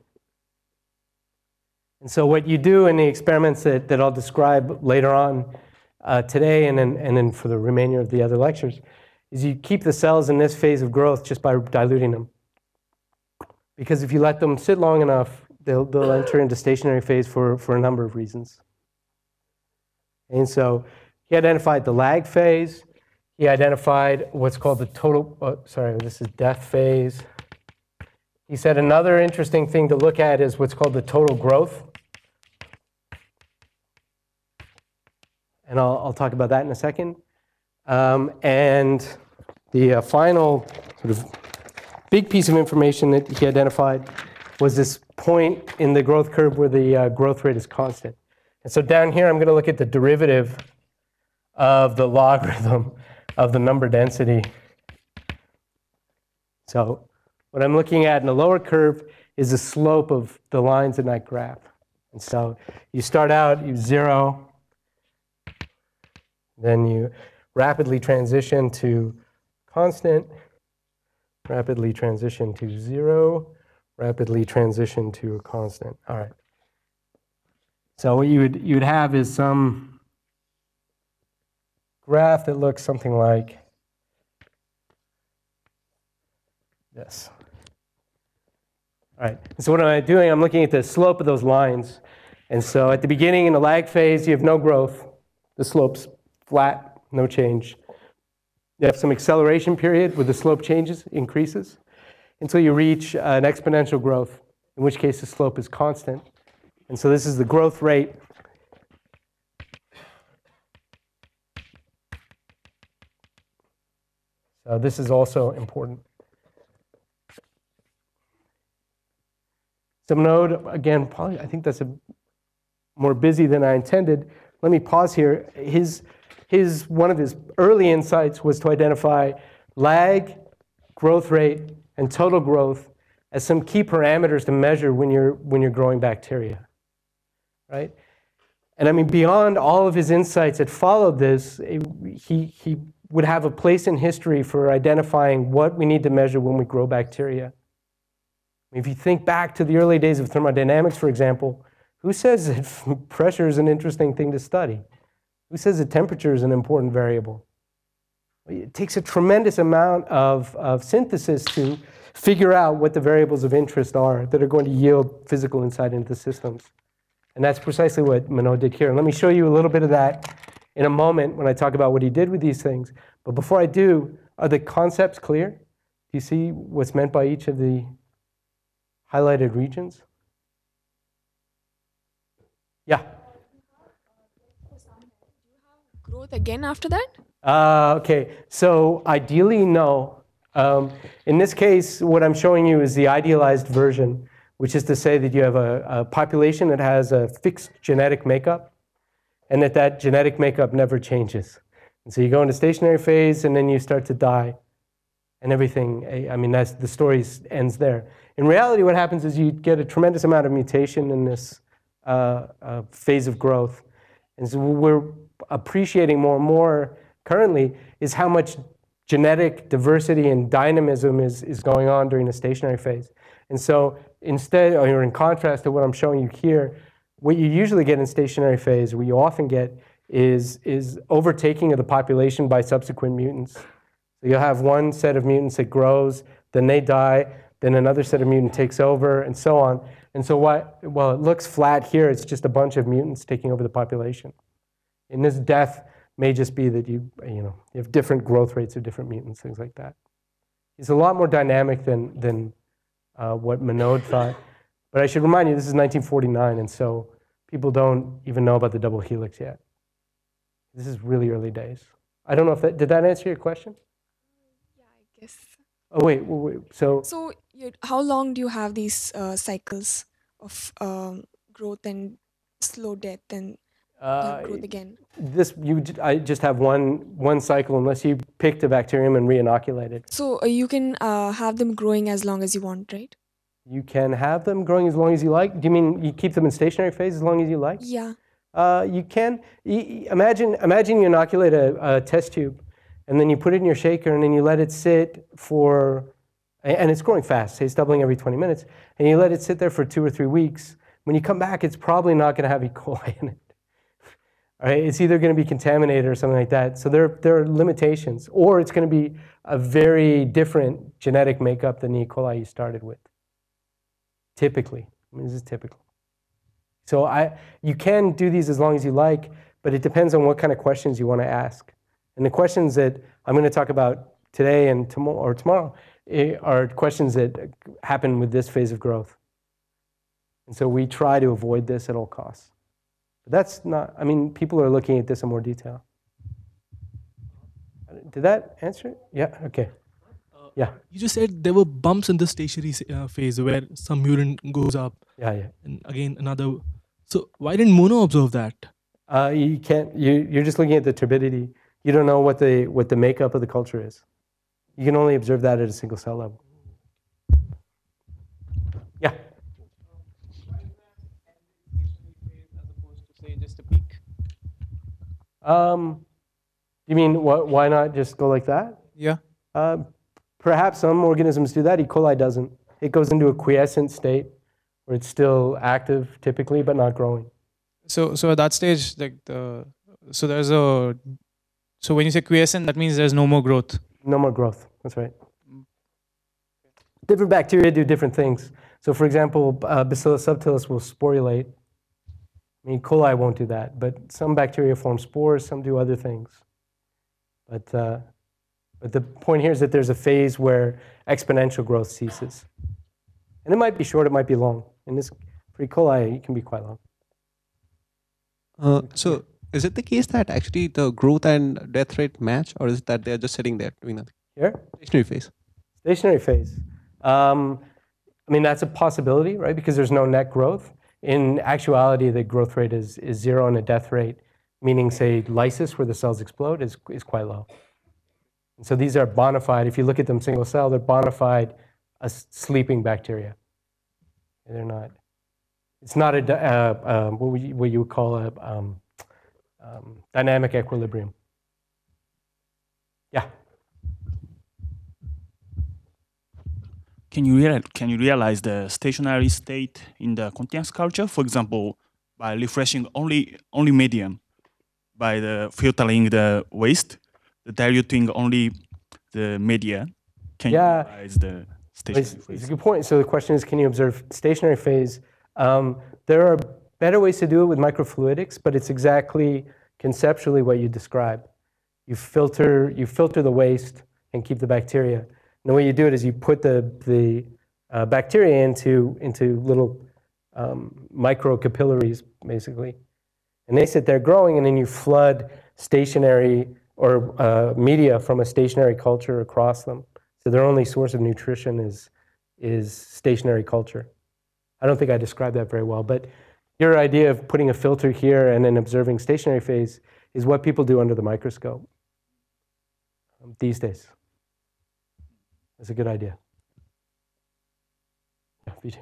And so what you do in the experiments that I'll describe later on today and then for the remainder of the other lectures is you keep the cells in this phase of growth just by diluting them. Because if you let them sit long enough, they'll enter into stationary phase for a number of reasons. And so he identified the lag phase. He identified what's called the total, this is death phase. He said another interesting thing to look at is what's called the total growth. And I'll talk about that in a second. And the final sort of big piece of information that he identified was this point in the growth curve where the growth rate is constant. And so down here, I'm going to look at the derivative of the logarithm of the number density. So what I'm looking at in the lower curve is the slope of the lines in that graph. And so you start out, you 0, then you rapidly transition to constant, rapidly transition to 0, rapidly transition to a constant. All right. So what you would have is some graph that looks something like this. All right. So what am I doing? I'm looking at the slope of those lines. And so at the beginning in the lag phase, you have no growth. The slope's flat, no change. You have some acceleration period where the slope changes, increases, until you reach an exponential growth, in which case the slope is constant. And so this is the growth rate. So this is also important. Some node, again, probably, I think that's more busy than I intended. Let me pause here. One of his early insights was to identify lag, growth rate, and total growth as some key parameters to measure when you're growing bacteria, right? And I mean, beyond all of his insights that followed this, he would have a place in history for identifying what we need to measure when we grow bacteria. If you think back to the early days of thermodynamics, for example, who says that pressure is an interesting thing to study? Who says that temperature is an important variable? It takes a tremendous amount of synthesis to figure out what the variables of interest are that are going to yield physical insight into systems. And that's precisely what Monod did here. And let me show you a little bit of that in a moment when I talk about what he did with these things. But before I do, are the concepts clear? Do you see what's meant by each of the highlighted regions? Yeah. Growth again after that? Okay, so ideally, no. In this case, what I'm showing you is the idealized version, which is to say that you have a population that has a fixed genetic makeup, and that genetic makeup never changes. And so you go into stationary phase, and then you start to die, and everything. I mean, the story ends there. In reality, what happens is you get a tremendous amount of mutation in this phase of growth. And so what we're appreciating more and more currently is how much genetic diversity and dynamism is going on during the stationary phase. And so instead, or in contrast to what I'm showing you here, what you usually get in stationary phase, what you often get is overtaking of the population by subsequent mutants. So you'll have one set of mutants that grows, then they die, then another set of mutants takes over, and so on. And so while it looks flat here, it's just a bunch of mutants taking over the population. In this death may just be that you have different growth rates of different mutants, things like that. It's a lot more dynamic than what Monod thought. But I should remind you, this is 1949, and so people don't even know about the double helix yet. This is really early days. I don't know if did that answer your question? Yeah, I guess. Oh, wait. So how long do you have these cycles of growth and slow death? And growth again? I just have one cycle unless you pick the bacterium and re-inoculate it. So you can have them growing as long as you want, right? You can have them growing as long as you like. Do you mean you keep them in stationary phase as long as you like? Yeah. You can. Imagine you inoculate a test tube, and then you put it in your shaker, and then you let it sit for, and it's growing fast, say it's doubling every 20 minutes, and you let it sit there for 2 or 3 weeks. When you come back, it's probably not going to have E. coli in it. All right? It's either going to be contaminated or something like that. So there are limitations, or it's going to be a very different genetic makeup than the E. coli you started with. Typically, I mean, this is typical. So you can do these as long as you like, but it depends on what kind of questions you want to ask. And the questions that I'm going to talk about today and tomorrow are questions that happen with this phase of growth. And so we try to avoid this at all costs. But that's not, I mean, people are looking at this in more detail. Did that answer it? Yeah, okay. Yeah. You just said there were bumps in the stationary phase where some urine goes up. Yeah. And again, another. So why didn't Mono observe that? You can't. You're just looking at the turbidity. You don't know what the makeup of the culture is. You can only observe that at a single cell level. Yeah. Say just a peak. You mean why not just go like that? Yeah. Perhaps some organisms do that. E. coli doesn't. It goes into a quiescent state where it's still active typically, but not growing. So at that stage, like so when you say quiescent, that means there's no more growth. No more growth. That's right. Different bacteria do different things. So for example, Bacillus subtilis will sporulate. I mean, E. coli won't do that, but some bacteria form spores, some do other things. But the point here is that there's a phase where exponential growth ceases. And it might be short, it might be long. And this, for E. coli, it can be quite long. So is it the case that actually the growth and death rate match, or is it that they're just sitting there doing nothing? Here? Stationary phase. Stationary phase. I mean, that's a possibility, right? Because there's no net growth. In actuality, the growth rate is 0 and the death rate, meaning, say, lysis, where the cells explode, is quite low. And so these are bona fide. If you look at them single cell, they're bona fide sleeping bacteria. They're not. It's not what you would call a dynamic equilibrium. Yeah. Can you realize the stationary state in the continuous culture? For example, by refreshing only medium, by filtering the waste, the diluting only the media. Can you realize the stationary phase? It's a good point. So the question is, can you observe stationary phase? There are better ways to do it with microfluidics, but it's exactly conceptually what you described. You filter the waste and keep the bacteria. And the way you do it is you put the bacteria into little microcapillaries, basically. And they sit there growing, and then you flood stationary or media from a stationary culture across them. So their only source of nutrition is stationary culture. I don't think I described that very well, but your idea of putting a filter here and then observing stationary phase is what people do under the microscope these days. That's a good idea. Yeah, Vijay.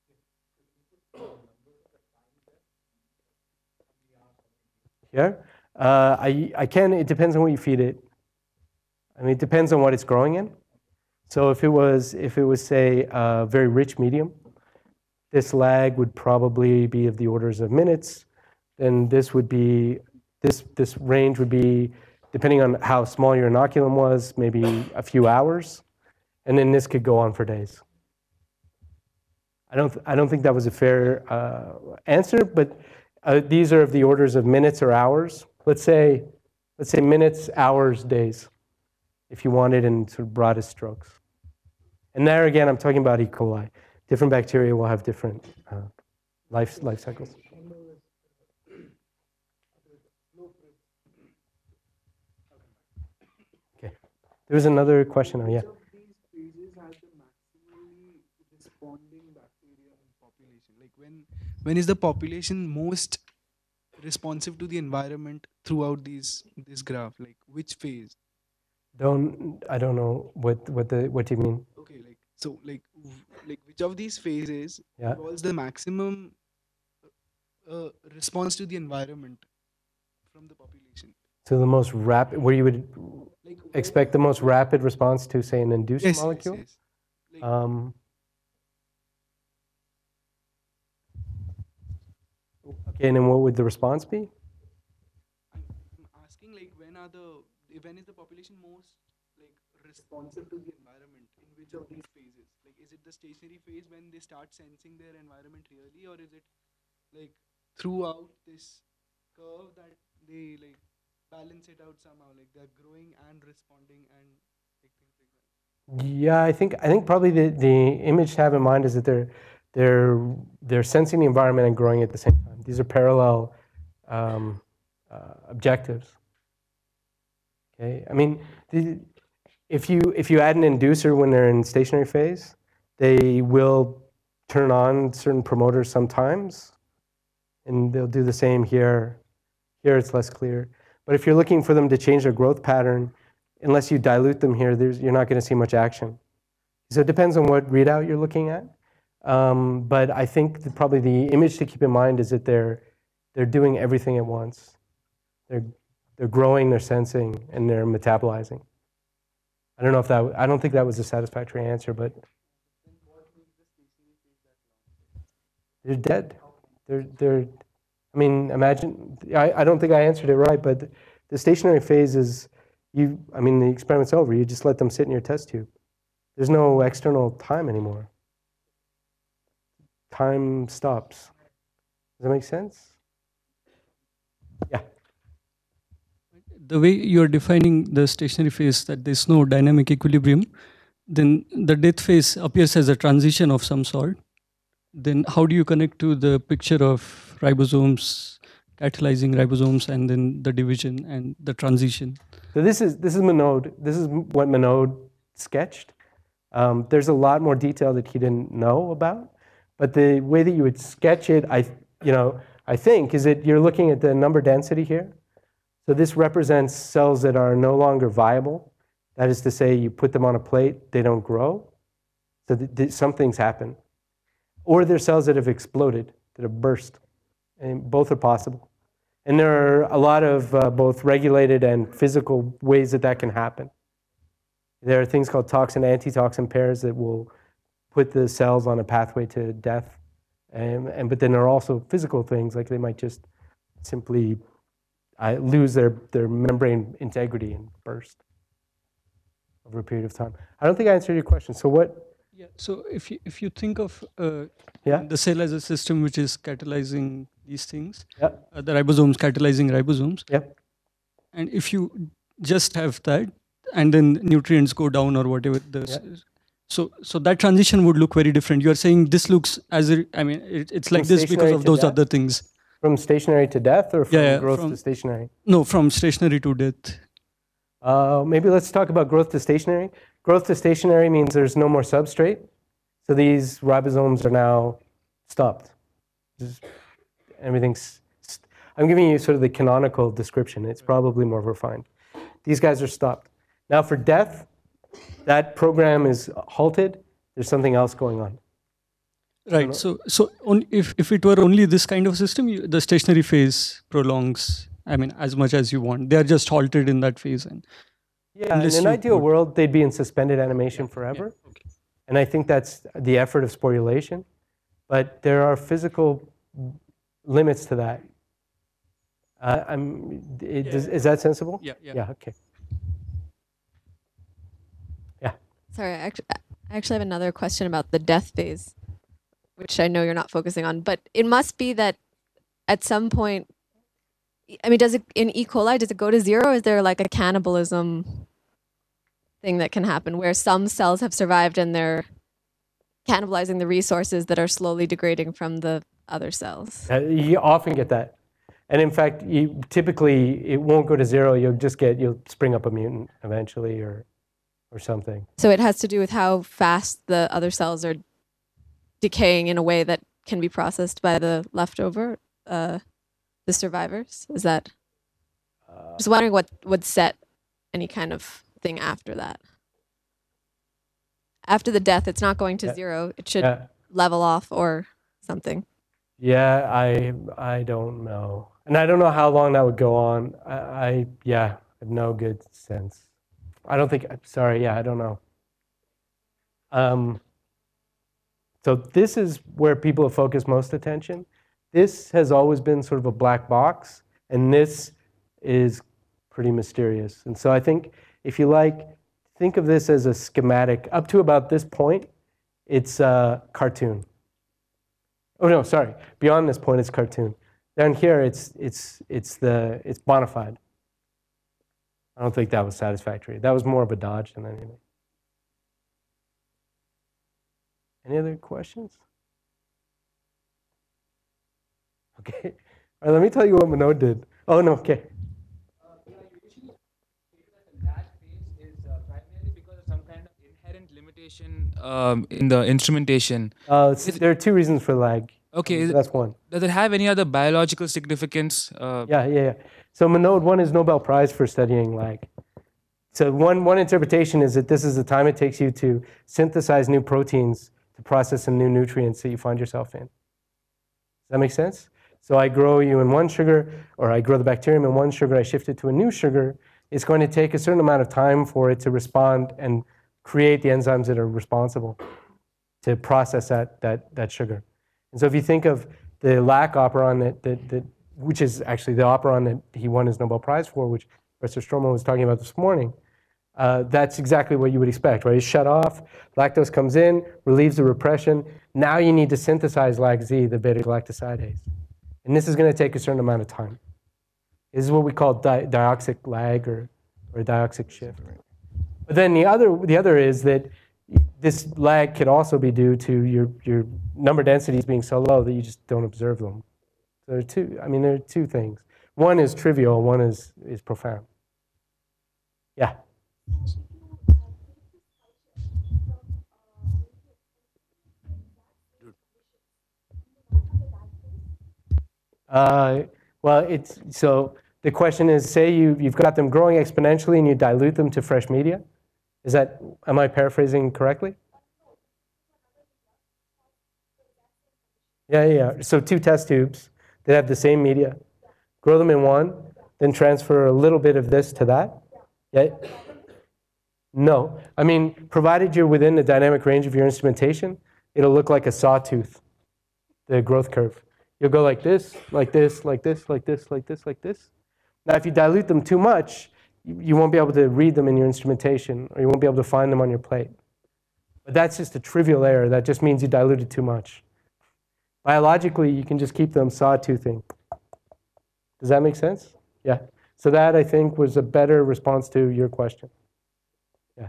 Here? I can, it depends on what you feed it. I mean, it depends on what it's growing in. So if it was say, a very rich medium, this lag would probably be of the orders of minutes. Then this would be, this range would be, depending on how small your inoculum was, maybe a few hours. And then this could go on for days. I don't think that was a fair answer, but these are of the orders of minutes or hours. Let's say minutes, hours, days, if you want it in sort of broadest strokes. And there again, I'm talking about E. coli. Different bacteria will have different life cycles. Okay. There was another question. Oh, yeah. When is the population most responsive to the environment throughout this graph? Like which phase? I don't know what do you mean? Okay, like which of these phases Yeah. involves the maximum response to the environment from the population? So the most rapid, where you would expect the most rapid response to, say, an inducer Yes, molecule? yes, yes. Okay, and then what would the response be? I'm asking like when is the population most like responsive to the environment, in which of these phases? Like is it the stationary phase when they start sensing their environment really, or is it like throughout this curve that they like balance it out somehow, like they're growing and responding and like things like that? Yeah, I think probably the image to have in mind is that they're sensing the environment and growing at the same time. These are parallel objectives. Okay, I mean, if you add an inducer when they're in stationary phase, they will turn on certain promoters sometimes, and they'll do the same here. Here it's less clear. But if you're looking for them to change their growth pattern, unless you dilute them here, you're not going to see much action. So it depends on what readout you're looking at. But I think that probably the image to keep in mind is that they're doing everything at once. They're growing, they're sensing, and they're metabolizing. I don't know if I don't think that was a satisfactory answer, but they're dead. I mean, imagine, I don't think I answered it right, but the stationary phase is, the experiment's over. You just let them sit in your test tube. There's no external time anymore. Time stops. Does that make sense? Yeah. The way you're defining the stationary phase, that there's no dynamic equilibrium, then the death phase appears as a transition of some sort. Then how do you connect to the picture of ribosomes, catalyzing ribosomes, and then the division and the transition? So this is Manod. This is what Manod sketched. There's a lot more detail that he didn't know about, but the way that you would sketch it, I think, is that you're looking at the number density here. So this represents cells that are no longer viable. That is to say, you put them on a plate, they don't grow. So some things happen. Or they're cells that have exploded, that have burst. And both are possible. And there are a lot of both regulated and physical ways that can happen. There are things called toxin-antitoxin pairs that will put the cells on a pathway to death. But then there are also physical things, like they might just simply lose their membrane integrity and burst over a period of time. I don't think I answered your question. So what? Yeah. So if you think of the cell as a system which is catalyzing these things, the ribosomes catalyzing ribosomes, and if you just have that, and then nutrients go down or whatever, so that transition would look very different. You are saying this looks it's like this because of those other things. From stationary to death, or from growth to stationary? No, from stationary to death. Maybe let's talk about growth to stationary. Growth to stationary means there's no more substrate. So these ribosomes are now stopped. I'm giving you sort of the canonical description. It's probably more refined. These guys are stopped. Now for death, that program is halted. There's something else going on. Right. So if it were only this kind of system, the stationary phase prolongs, as much as you want. They are just halted in that phase. Yeah, in an ideal world, they'd be in suspended animation forever. Yeah, okay. And I think that's the effort of sporulation. But there are physical limits to that. Is that sensible? Yeah. Yeah, okay. Yeah. Sorry, I actually have another question about the death phase, which I know you're not focusing on. But it must be that at some point, does it in E. coli, does it go to zero? Or is there like a cannibalism thing that can happen where some cells have survived and they're cannibalizing the resources that are slowly degrading from the other cells? You often get that. And in fact, typically it won't go to zero. You'll spring up a mutant eventually or something. So it has to do with how fast the other cells are decaying in a way that can be processed by the leftover? the survivors? Is that? Just wondering what would set any kind of thing after that. After the death, it's not going to zero. It should level off or something. Yeah, I don't know. And I don't know how long that would go on. I have no good sense. I don't think, sorry, I don't know. So this is where people have focused most attention. This has always been sort of a black box, and this is pretty mysterious. And so I think, if you like, think of this as a schematic. Up to about this point, it's a cartoon. Oh no, sorry. Beyond this point, it's cartoon. Down here, it's bona fide. I don't think that was satisfactory. That was more of a dodge than anything. Any other questions? Okay. All right, let me tell you what Manoj did. Oh, no, okay. Limitation in the instrumentation. There are two reasons for lag. Okay, that's one. Does it have any other biological significance? Yeah. So Manoj won his Nobel Prize for studying lag. So one interpretation is that this is the time it takes you to synthesize new proteins to process some new nutrients that you find yourself in. Does that make sense? So I grow you in one sugar, or I grow the bacterium in one sugar, I shift it to a new sugar. It's going to take a certain amount of time for it to respond and create the enzymes that are responsible to process that sugar. And so if you think of the lac operon which is actually the operon that he won his Nobel Prize for, which Professor Stroman was talking about this morning, that's exactly what you would expect, right? It's shut off, lactose comes in, relieves the repression. Now you need to synthesize LAC-Z, the beta-galactosidase. And this is going to take a certain amount of time. This is what we call dioxic lag or dioxic shift. But then the other is that this lag could also be due to your number densities being so low that you just don't observe them. So there are two things. One is trivial, one is profound. Yeah. So the question is, say you've got them growing exponentially and you dilute them to fresh media. Am I paraphrasing correctly? Yeah. So two test tubes that have the same media. Grow them in one, then transfer a little bit of this to that. Yeah. No. Provided you're within the dynamic range of your instrumentation, it'll look like a sawtooth, the growth curve. You'll go like this, like this, like this, like this, like this, like this. Now, if you dilute them too much, you won't be able to read them in your instrumentation, or you won't be able to find them on your plate. But that's just a trivial error. That just means you diluted too much. Biologically, you can just keep them sawtoothing. Does that make sense? Yeah. So that, I think, was a better response to your question. Yeah.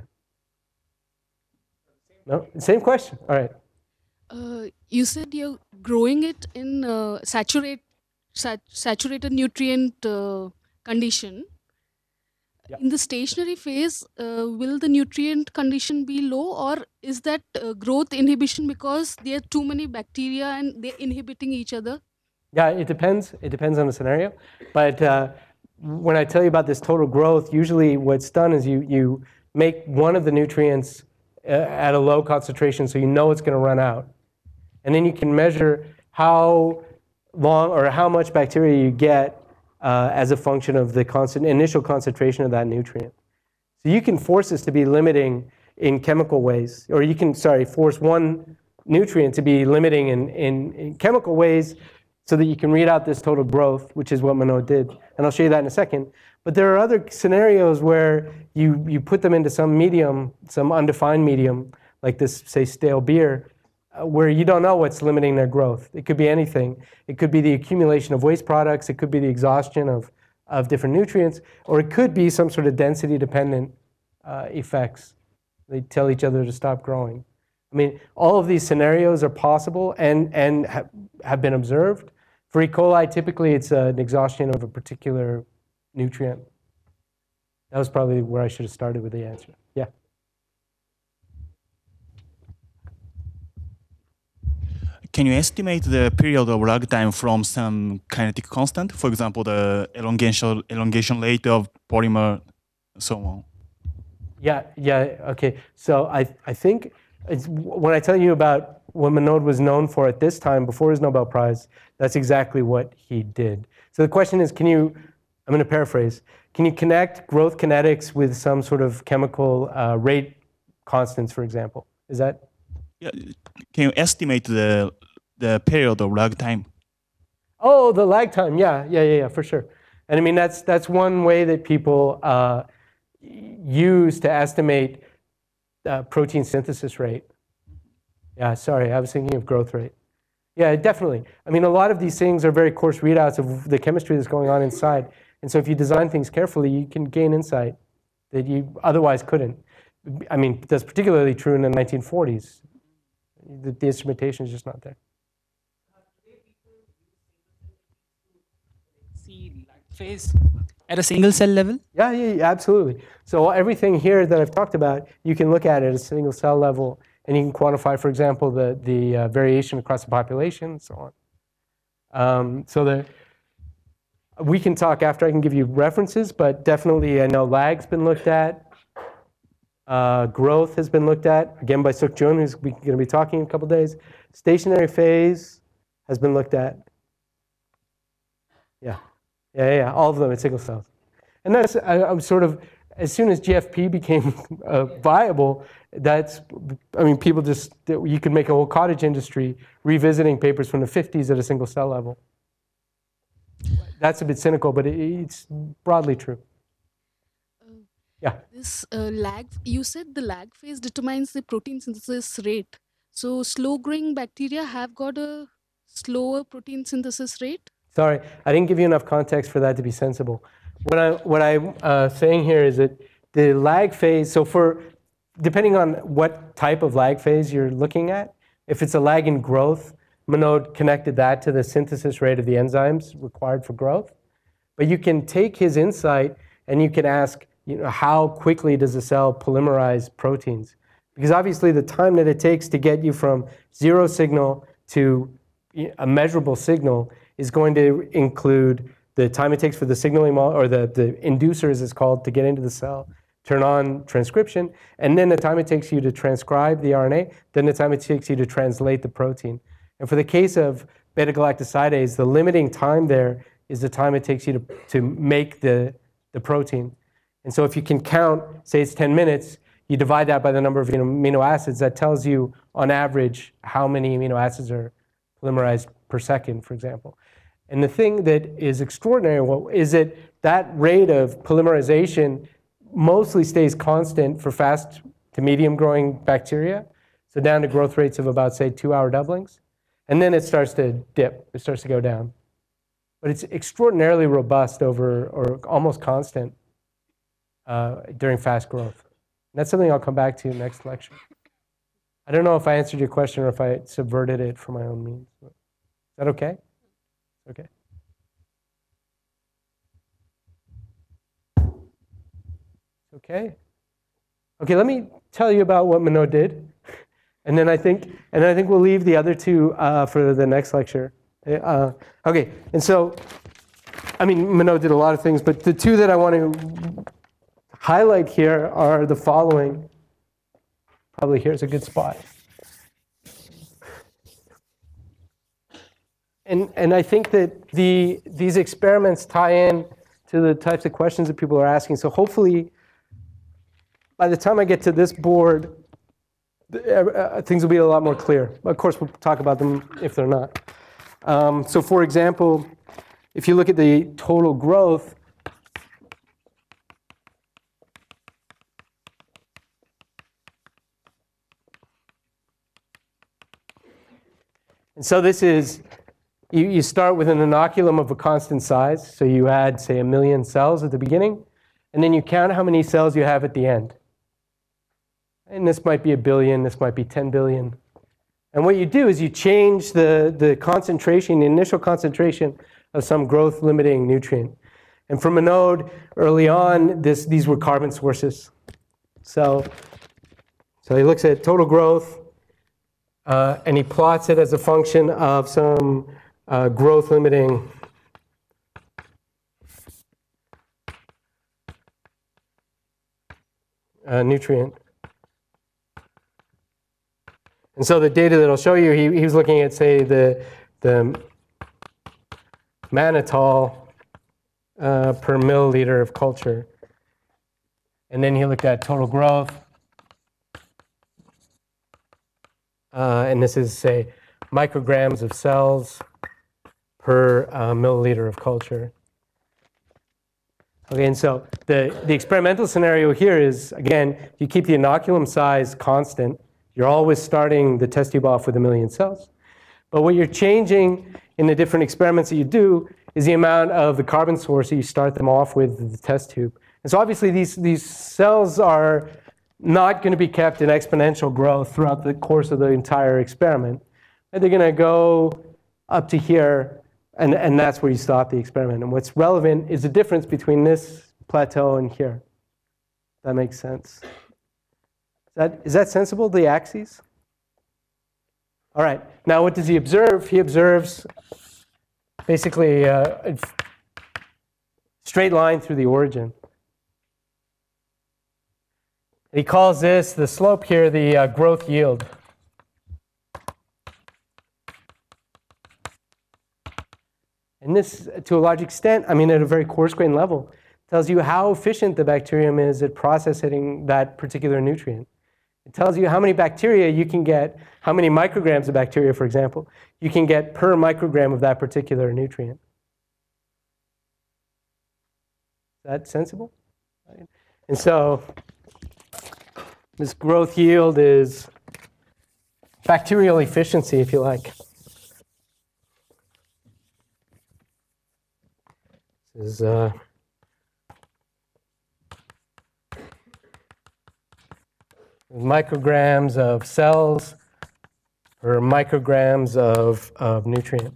No? Same question. All right. You said you're growing it in saturated nutrient condition. Yeah. In the stationary phase, will the nutrient condition be low, or is that growth inhibition because there are too many bacteria and they're inhibiting each other? Yeah, it depends. It depends on the scenario. But when I tell you about this total growth, usually what's done is you make one of the nutrients at a low concentration so you know it's going to run out. And then you can measure how long or how much bacteria you get as a function of the initial concentration of that nutrient. So you can force this to be limiting in chemical ways, or you can, force one nutrient to be limiting in chemical ways so that you can read out this total growth, which is what Manoj did. And I'll show you that in a second. But there are other scenarios where you put them into some medium, some undefined medium, like this, say, stale beer, where you don't know what's limiting their growth. It could be anything. It could be the accumulation of waste products. It could be the exhaustion of different nutrients. Or it could be some sort of density-dependent effects. They tell each other to stop growing. All of these scenarios are possible and have been observed. For E. coli, typically it's an exhaustion of a particular nutrient. That was probably where I should have started with the answer. Yeah. can you estimate the period of lag time from some kinetic constant? For example, the elongation rate of polymer, and so on. Yeah, okay. So I think when I tell you about what Monod was known for at this time, before his Nobel Prize, that's exactly what he did. So the question is, can you, I'm going to paraphrase, can you connect growth kinetics with some sort of chemical rate constants, for example? Is that? Yeah. Can you estimate the period of lag time? Oh, the lag time. Yeah, for sure. And I mean, that's one way that people use to estimate protein synthesis rate. Yeah, sorry, I was thinking of growth rate. Yeah, definitely. I mean, a lot of these things are very coarse readouts of the chemistry that's going on inside. And so if you design things carefully, you can gain insight that you otherwise couldn't. I mean, that's particularly true in the 1940s. The instrumentation is just not there. See lag phase at a single cell level? Yeah, absolutely. So everything here that I've talked about, you can look at it at a single cell level, and you can quantify, for example, the variation across the population and so on. We can talk after. I can give you references, but definitely I know lag's been looked at. Growth has been looked at, again by Suk Jun, who's going to be talking in a couple days. Stationary phase has been looked at. Yeah, all of them at single cells. And that's, I'm sort of, as soon as GFP became viable, that's, I mean, people just, you could make a whole cottage industry revisiting papers from the 50s at a single cell level. That's a bit cynical, but it's broadly true. Yeah. This lag, you said the lag phase determines the protein synthesis rate. So slow growing bacteria have got a slower protein synthesis rate? Sorry, I didn't give you enough context for that to be sensible. What I'm saying here is that the lag phase, so depending on what type of lag phase you're looking at, if it's a lag in growth, Monod connected that to the synthesis rate of the enzymes required for growth. But you can take his insight and you can ask, how quickly does a cell polymerize proteins? Because obviously the time that it takes to get you from zero signal to a measurable signal is going to include the time it takes for the signaling, or the inducer, as it's called, to get into the cell, turn on transcription, and then the time it takes you to transcribe the RNA, then the time it takes you to translate the protein. And for the case of beta-galactosidase, the limiting time there is the time it takes you to make the protein. And so if you can count, say it's 10 minutes, you divide that by the number of amino acids, that tells you on average how many amino acids are polymerized per second, for example. And the thing that is extraordinary is that that rate of polymerization mostly stays constant for fast to medium growing bacteria, so down to growth rates of about, say, 2-hour doublings. And then it starts to dip, it starts to go down. But it's extraordinarily robust or almost constant during fast growth. And that's something I'll come back to next lecture. I don't know if I answered your question or if I subverted it for my own means. Is that okay? Okay. Okay, let me tell you about what Monod did, and then I think we'll leave the other two for the next lecture. Okay, and so, I mean, Monod did a lot of things, but the two that I want to highlight here are the following. Probably here's a good spot. And I think that these experiments tie in to the types of questions that people are asking. So hopefully, by the time I get to this board, things will be a lot more clear. Of course, we'll talk about them if they're not. So for example, if you look at the total growth, and so this is, you start with an inoculum of a constant size. So you add, say, 1 million cells at the beginning, and then you count how many cells you have at the end. And this might be 1 billion, this might be 10 billion. And what you do is you change the concentration, the initial concentration of some growth-limiting nutrient. And from Monod, early on, these were carbon sources. So he looks at total growth, and he plots it as a function of some growth limiting nutrient. And so the data that I'll show you, he was looking at, say, the mannitol per milliliter of culture. And then he looked at total growth. And this is, say, micrograms of cells per milliliter of culture. Okay, and so the experimental scenario here is, again, you keep the inoculum size constant. You're always starting the test tube off with 1 million cells. But what you're changing in the different experiments that you do is the amount of the carbon source that you start them off with the test tube. And so obviously these cells are not going to be kept in exponential growth throughout the course of the entire experiment. And they're going to go up to here, and that's where you stop the experiment. And what's relevant is the difference between this plateau and here. That makes sense. Is that sensible, the axes? All right. Now what does he observe? He observes basically a straight line through the origin. He calls this, the slope here, the growth yield. And this, to a large extent, I mean at a very coarse-grained level, tells you how efficient the bacterium is at processing that particular nutrient. It tells you how many bacteria you can get, how many micrograms of bacteria, for example, you can get per microgram of that particular nutrient. Is that sensible? And so this growth yield is bacterial efficiency, if you like. This is micrograms of cells per micrograms of nutrient.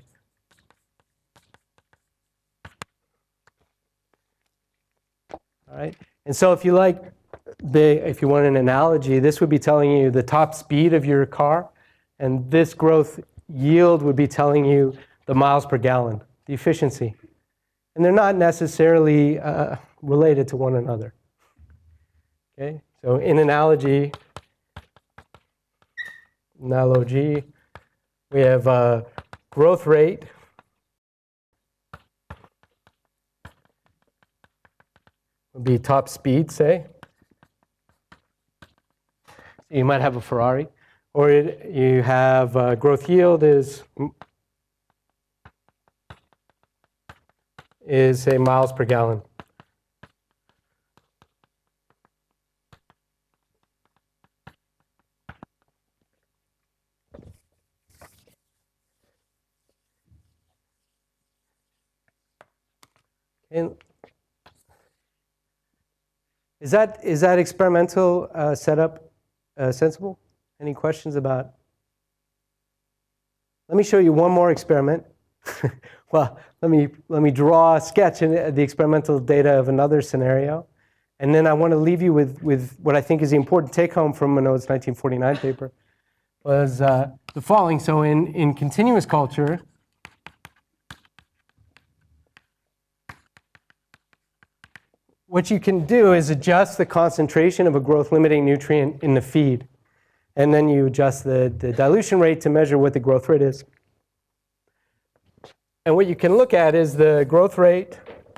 All right. And so if you like, if you want an analogy, this would be telling you the top speed of your car, and this growth yield would be telling you the miles per gallon, the efficiency. And they're not necessarily related to one another. Okay, so in analogy, we have growth rate would be top speed, say. So you might have a Ferrari, or you have growth yield is say miles per gallon. And is that experimental setup sensible? Any questions about? Let me show you one more experiment. Well, let me draw a sketch in the experimental data of another scenario, and then I want to leave you with what I think is the important take-home from Minogue's 1949 paper, was the following. So in continuous culture, what you can do is adjust the concentration of a growth-limiting nutrient in the feed, and then you adjust the dilution rate to measure what the growth rate is. And what you can look at is the growth rate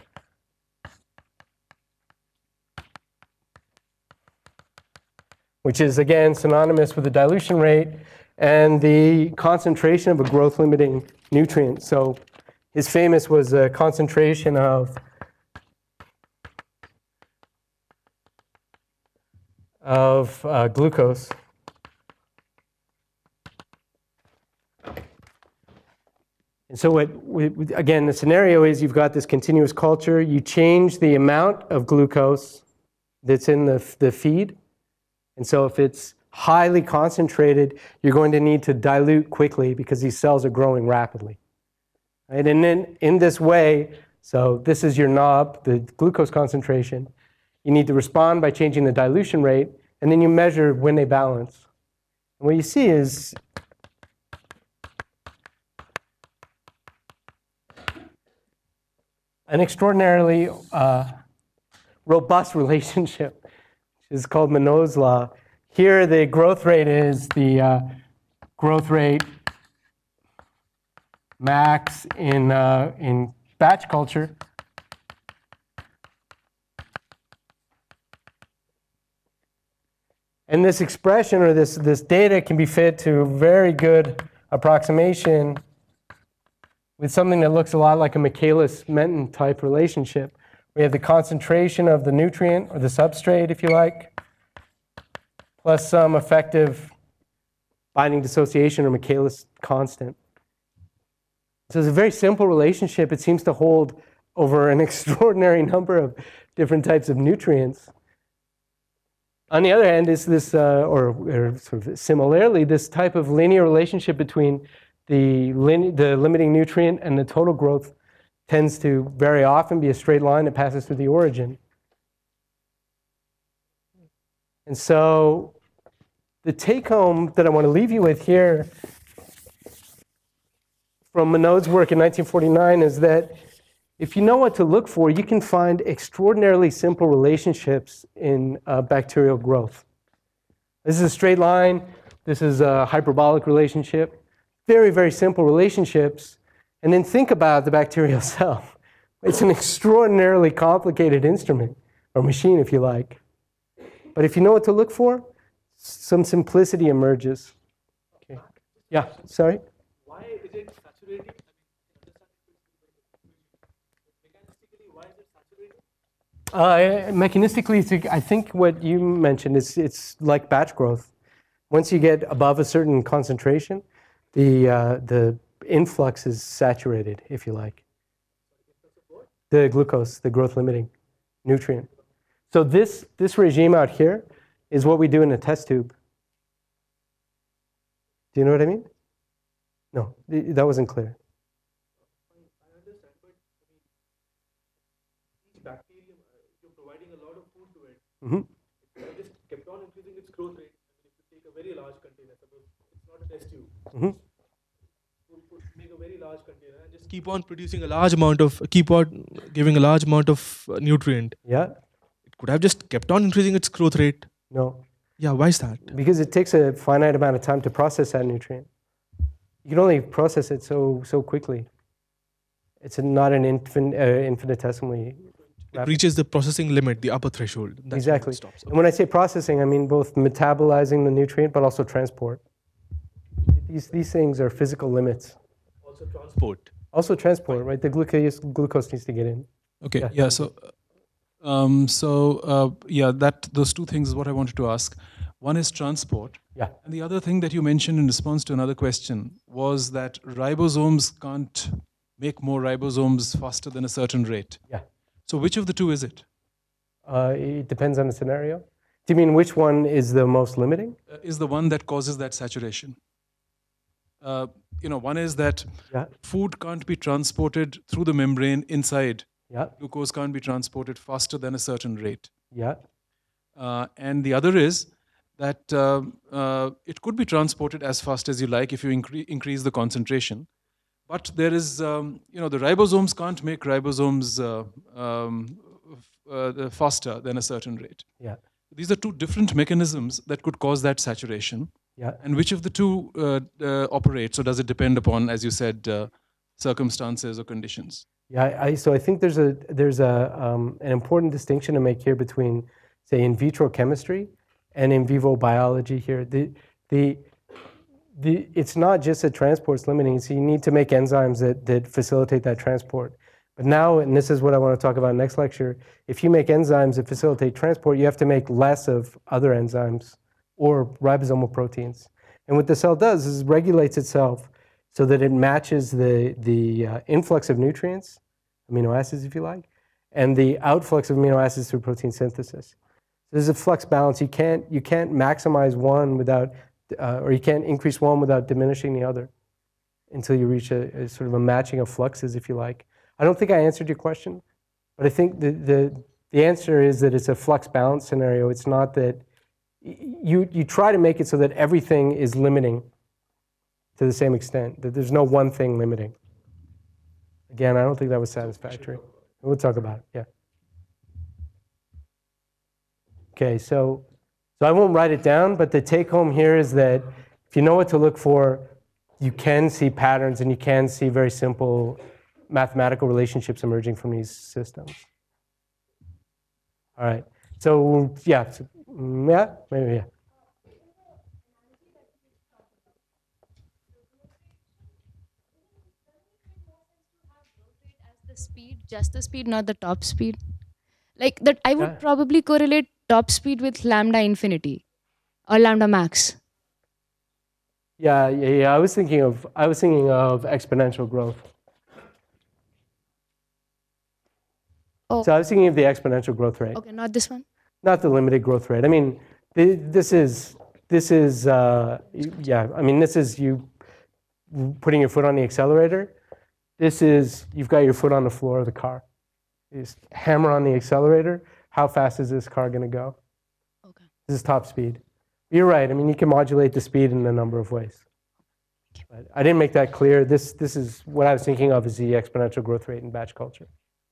which is, again, synonymous with the dilution rate and the concentration of a growth-limiting nutrient. So his famous was a concentration of glucose. And so again, the scenario is you've got this continuous culture. You change the amount of glucose that's in the feed. And so if it's highly concentrated, you're going to need to dilute quickly because these cells are growing rapidly. Right? And then in this way, so this is your knob, the glucose concentration. You need to respond by changing the dilution rate, and then you measure when they balance. And what you see is an extraordinarily robust relationship, which is called Monod's law. Here, the growth rate is the growth rate max in batch culture. And this expression or this data can be fit to a very good approximation with something that looks a lot like a Michaelis-Menten type relationship. We have the concentration of the nutrient or the substrate, if you like, plus some effective binding dissociation or Michaelis constant. So it's a very simple relationship. It seems to hold over an extraordinary number of different types of nutrients. On the other hand, is this, or sort of similarly, this type of linear relationship between the limiting nutrient and the total growth tends to very often be a straight line that passes through the origin. And so the take home that I want to leave you with here from Monod's work in 1949 is that if you know what to look for, you can find extraordinarily simple relationships in bacterial growth. This is a straight line. This is a hyperbolic relationship. Very, very simple relationships. And then think about the bacterial cell. It's an extraordinarily complicated instrument, or machine if you like. But if you know what to look for, some simplicity emerges. Okay. Yeah, sorry? Why is it saturating? Mechanistically, I think what you mentioned is it's like batch growth. Once you get above a certain concentration, the influx is saturated, if you like. The glucose, the growth limiting nutrient. So this regime out here is what we do in a test tube. Do you know what I mean? No, that wasn't clear. Mm-hmm. If I just kept on increasing its growth rate, if you take a very large container, suppose it's not a test tube, make a very large container and just keep on producing a large amount of, keep on giving a large amount of nutrient. Yeah. It could have just kept on increasing its growth rate. No. Yeah, why is that? Because it takes a finite amount of time to process that nutrient. You can only process it so quickly. It's not an infinitesimally. It reaches the processing limit, the upper threshold. That's exactly. When it stops. Okay. And when I say processing, I mean both metabolizing the nutrient, but also transport. These things are physical limits. Also transport. Also transport, right? The glucose needs to get in. Okay. Yeah. So, those two things is what I wanted to ask. One is transport. Yeah. And the other thing that you mentioned in response to another question was that ribosomes can't make more ribosomes faster than a certain rate. Yeah. So which of the two is it? It depends on the scenario. Do you mean which one is the most limiting? Is the one that causes that saturation. One is that food can't be transported through the membrane inside. Yeah. Glucose can't be transported faster than a certain rate. Yeah. And the other is that it could be transported as fast as you like if you increase the concentration. But there is, the ribosomes can't make ribosomes faster than a certain rate. Yeah. These are two different mechanisms that could cause that saturation. Yeah. And which of the two operates, or does it depend upon, as you said, circumstances or conditions? Yeah, so I think there's an important distinction to make here between, say, in vitro chemistry and in vivo biology here. It's not just that transport's limiting, so you need to make enzymes that facilitate that transport. But now, and this is what I want to talk about next lecture, if you make enzymes that facilitate transport, you have to make less of other enzymes or ribosomal proteins. And what the cell does is regulates itself so that it matches the influx of nutrients, amino acids if you like, and the outflux of amino acids through protein synthesis. So there's a flux balance. You can't maximize one without, or you can't increase one without diminishing the other until you reach a sort of a matching of fluxes, if you like. I don't think I answered your question, but I think the answer is that it's a flux balance scenario. It's not that you try to make it so that everything is limiting to the same extent, that there's no one thing limiting. Again, I don't think that was satisfactory. We'll talk about it, yeah. Okay, so I won't write it down, but the take home here is that if you know what to look for, you can see patterns and you can see very simple mathematical relationships emerging from these systems. All right, so yeah, maybe, yeah. The speed, just the speed, not the top speed. Like that, I would probably correlate top speed with lambda infinity or lambda max. Yeah. I was thinking of exponential growth. Oh. So I was thinking of the exponential growth rate. Okay, not this one. Not the limited growth rate. I mean, this is yeah. I mean, this is you putting your foot on the accelerator. This is you've got your foot on the floor of the car. You just hammer on the accelerator. How fast is this car going to go? Okay. This is top speed. You're right. I mean, you can modulate the speed in a number of ways. But I didn't make that clear. This is what I was thinking of as the exponential growth rate in batch culture.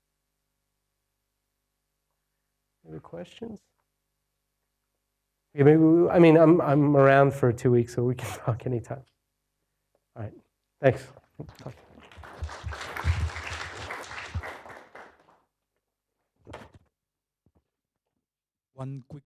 Any questions? Yeah, maybe I mean, I'm around for 2 weeks, so we can talk anytime. All right. Thanks. One quick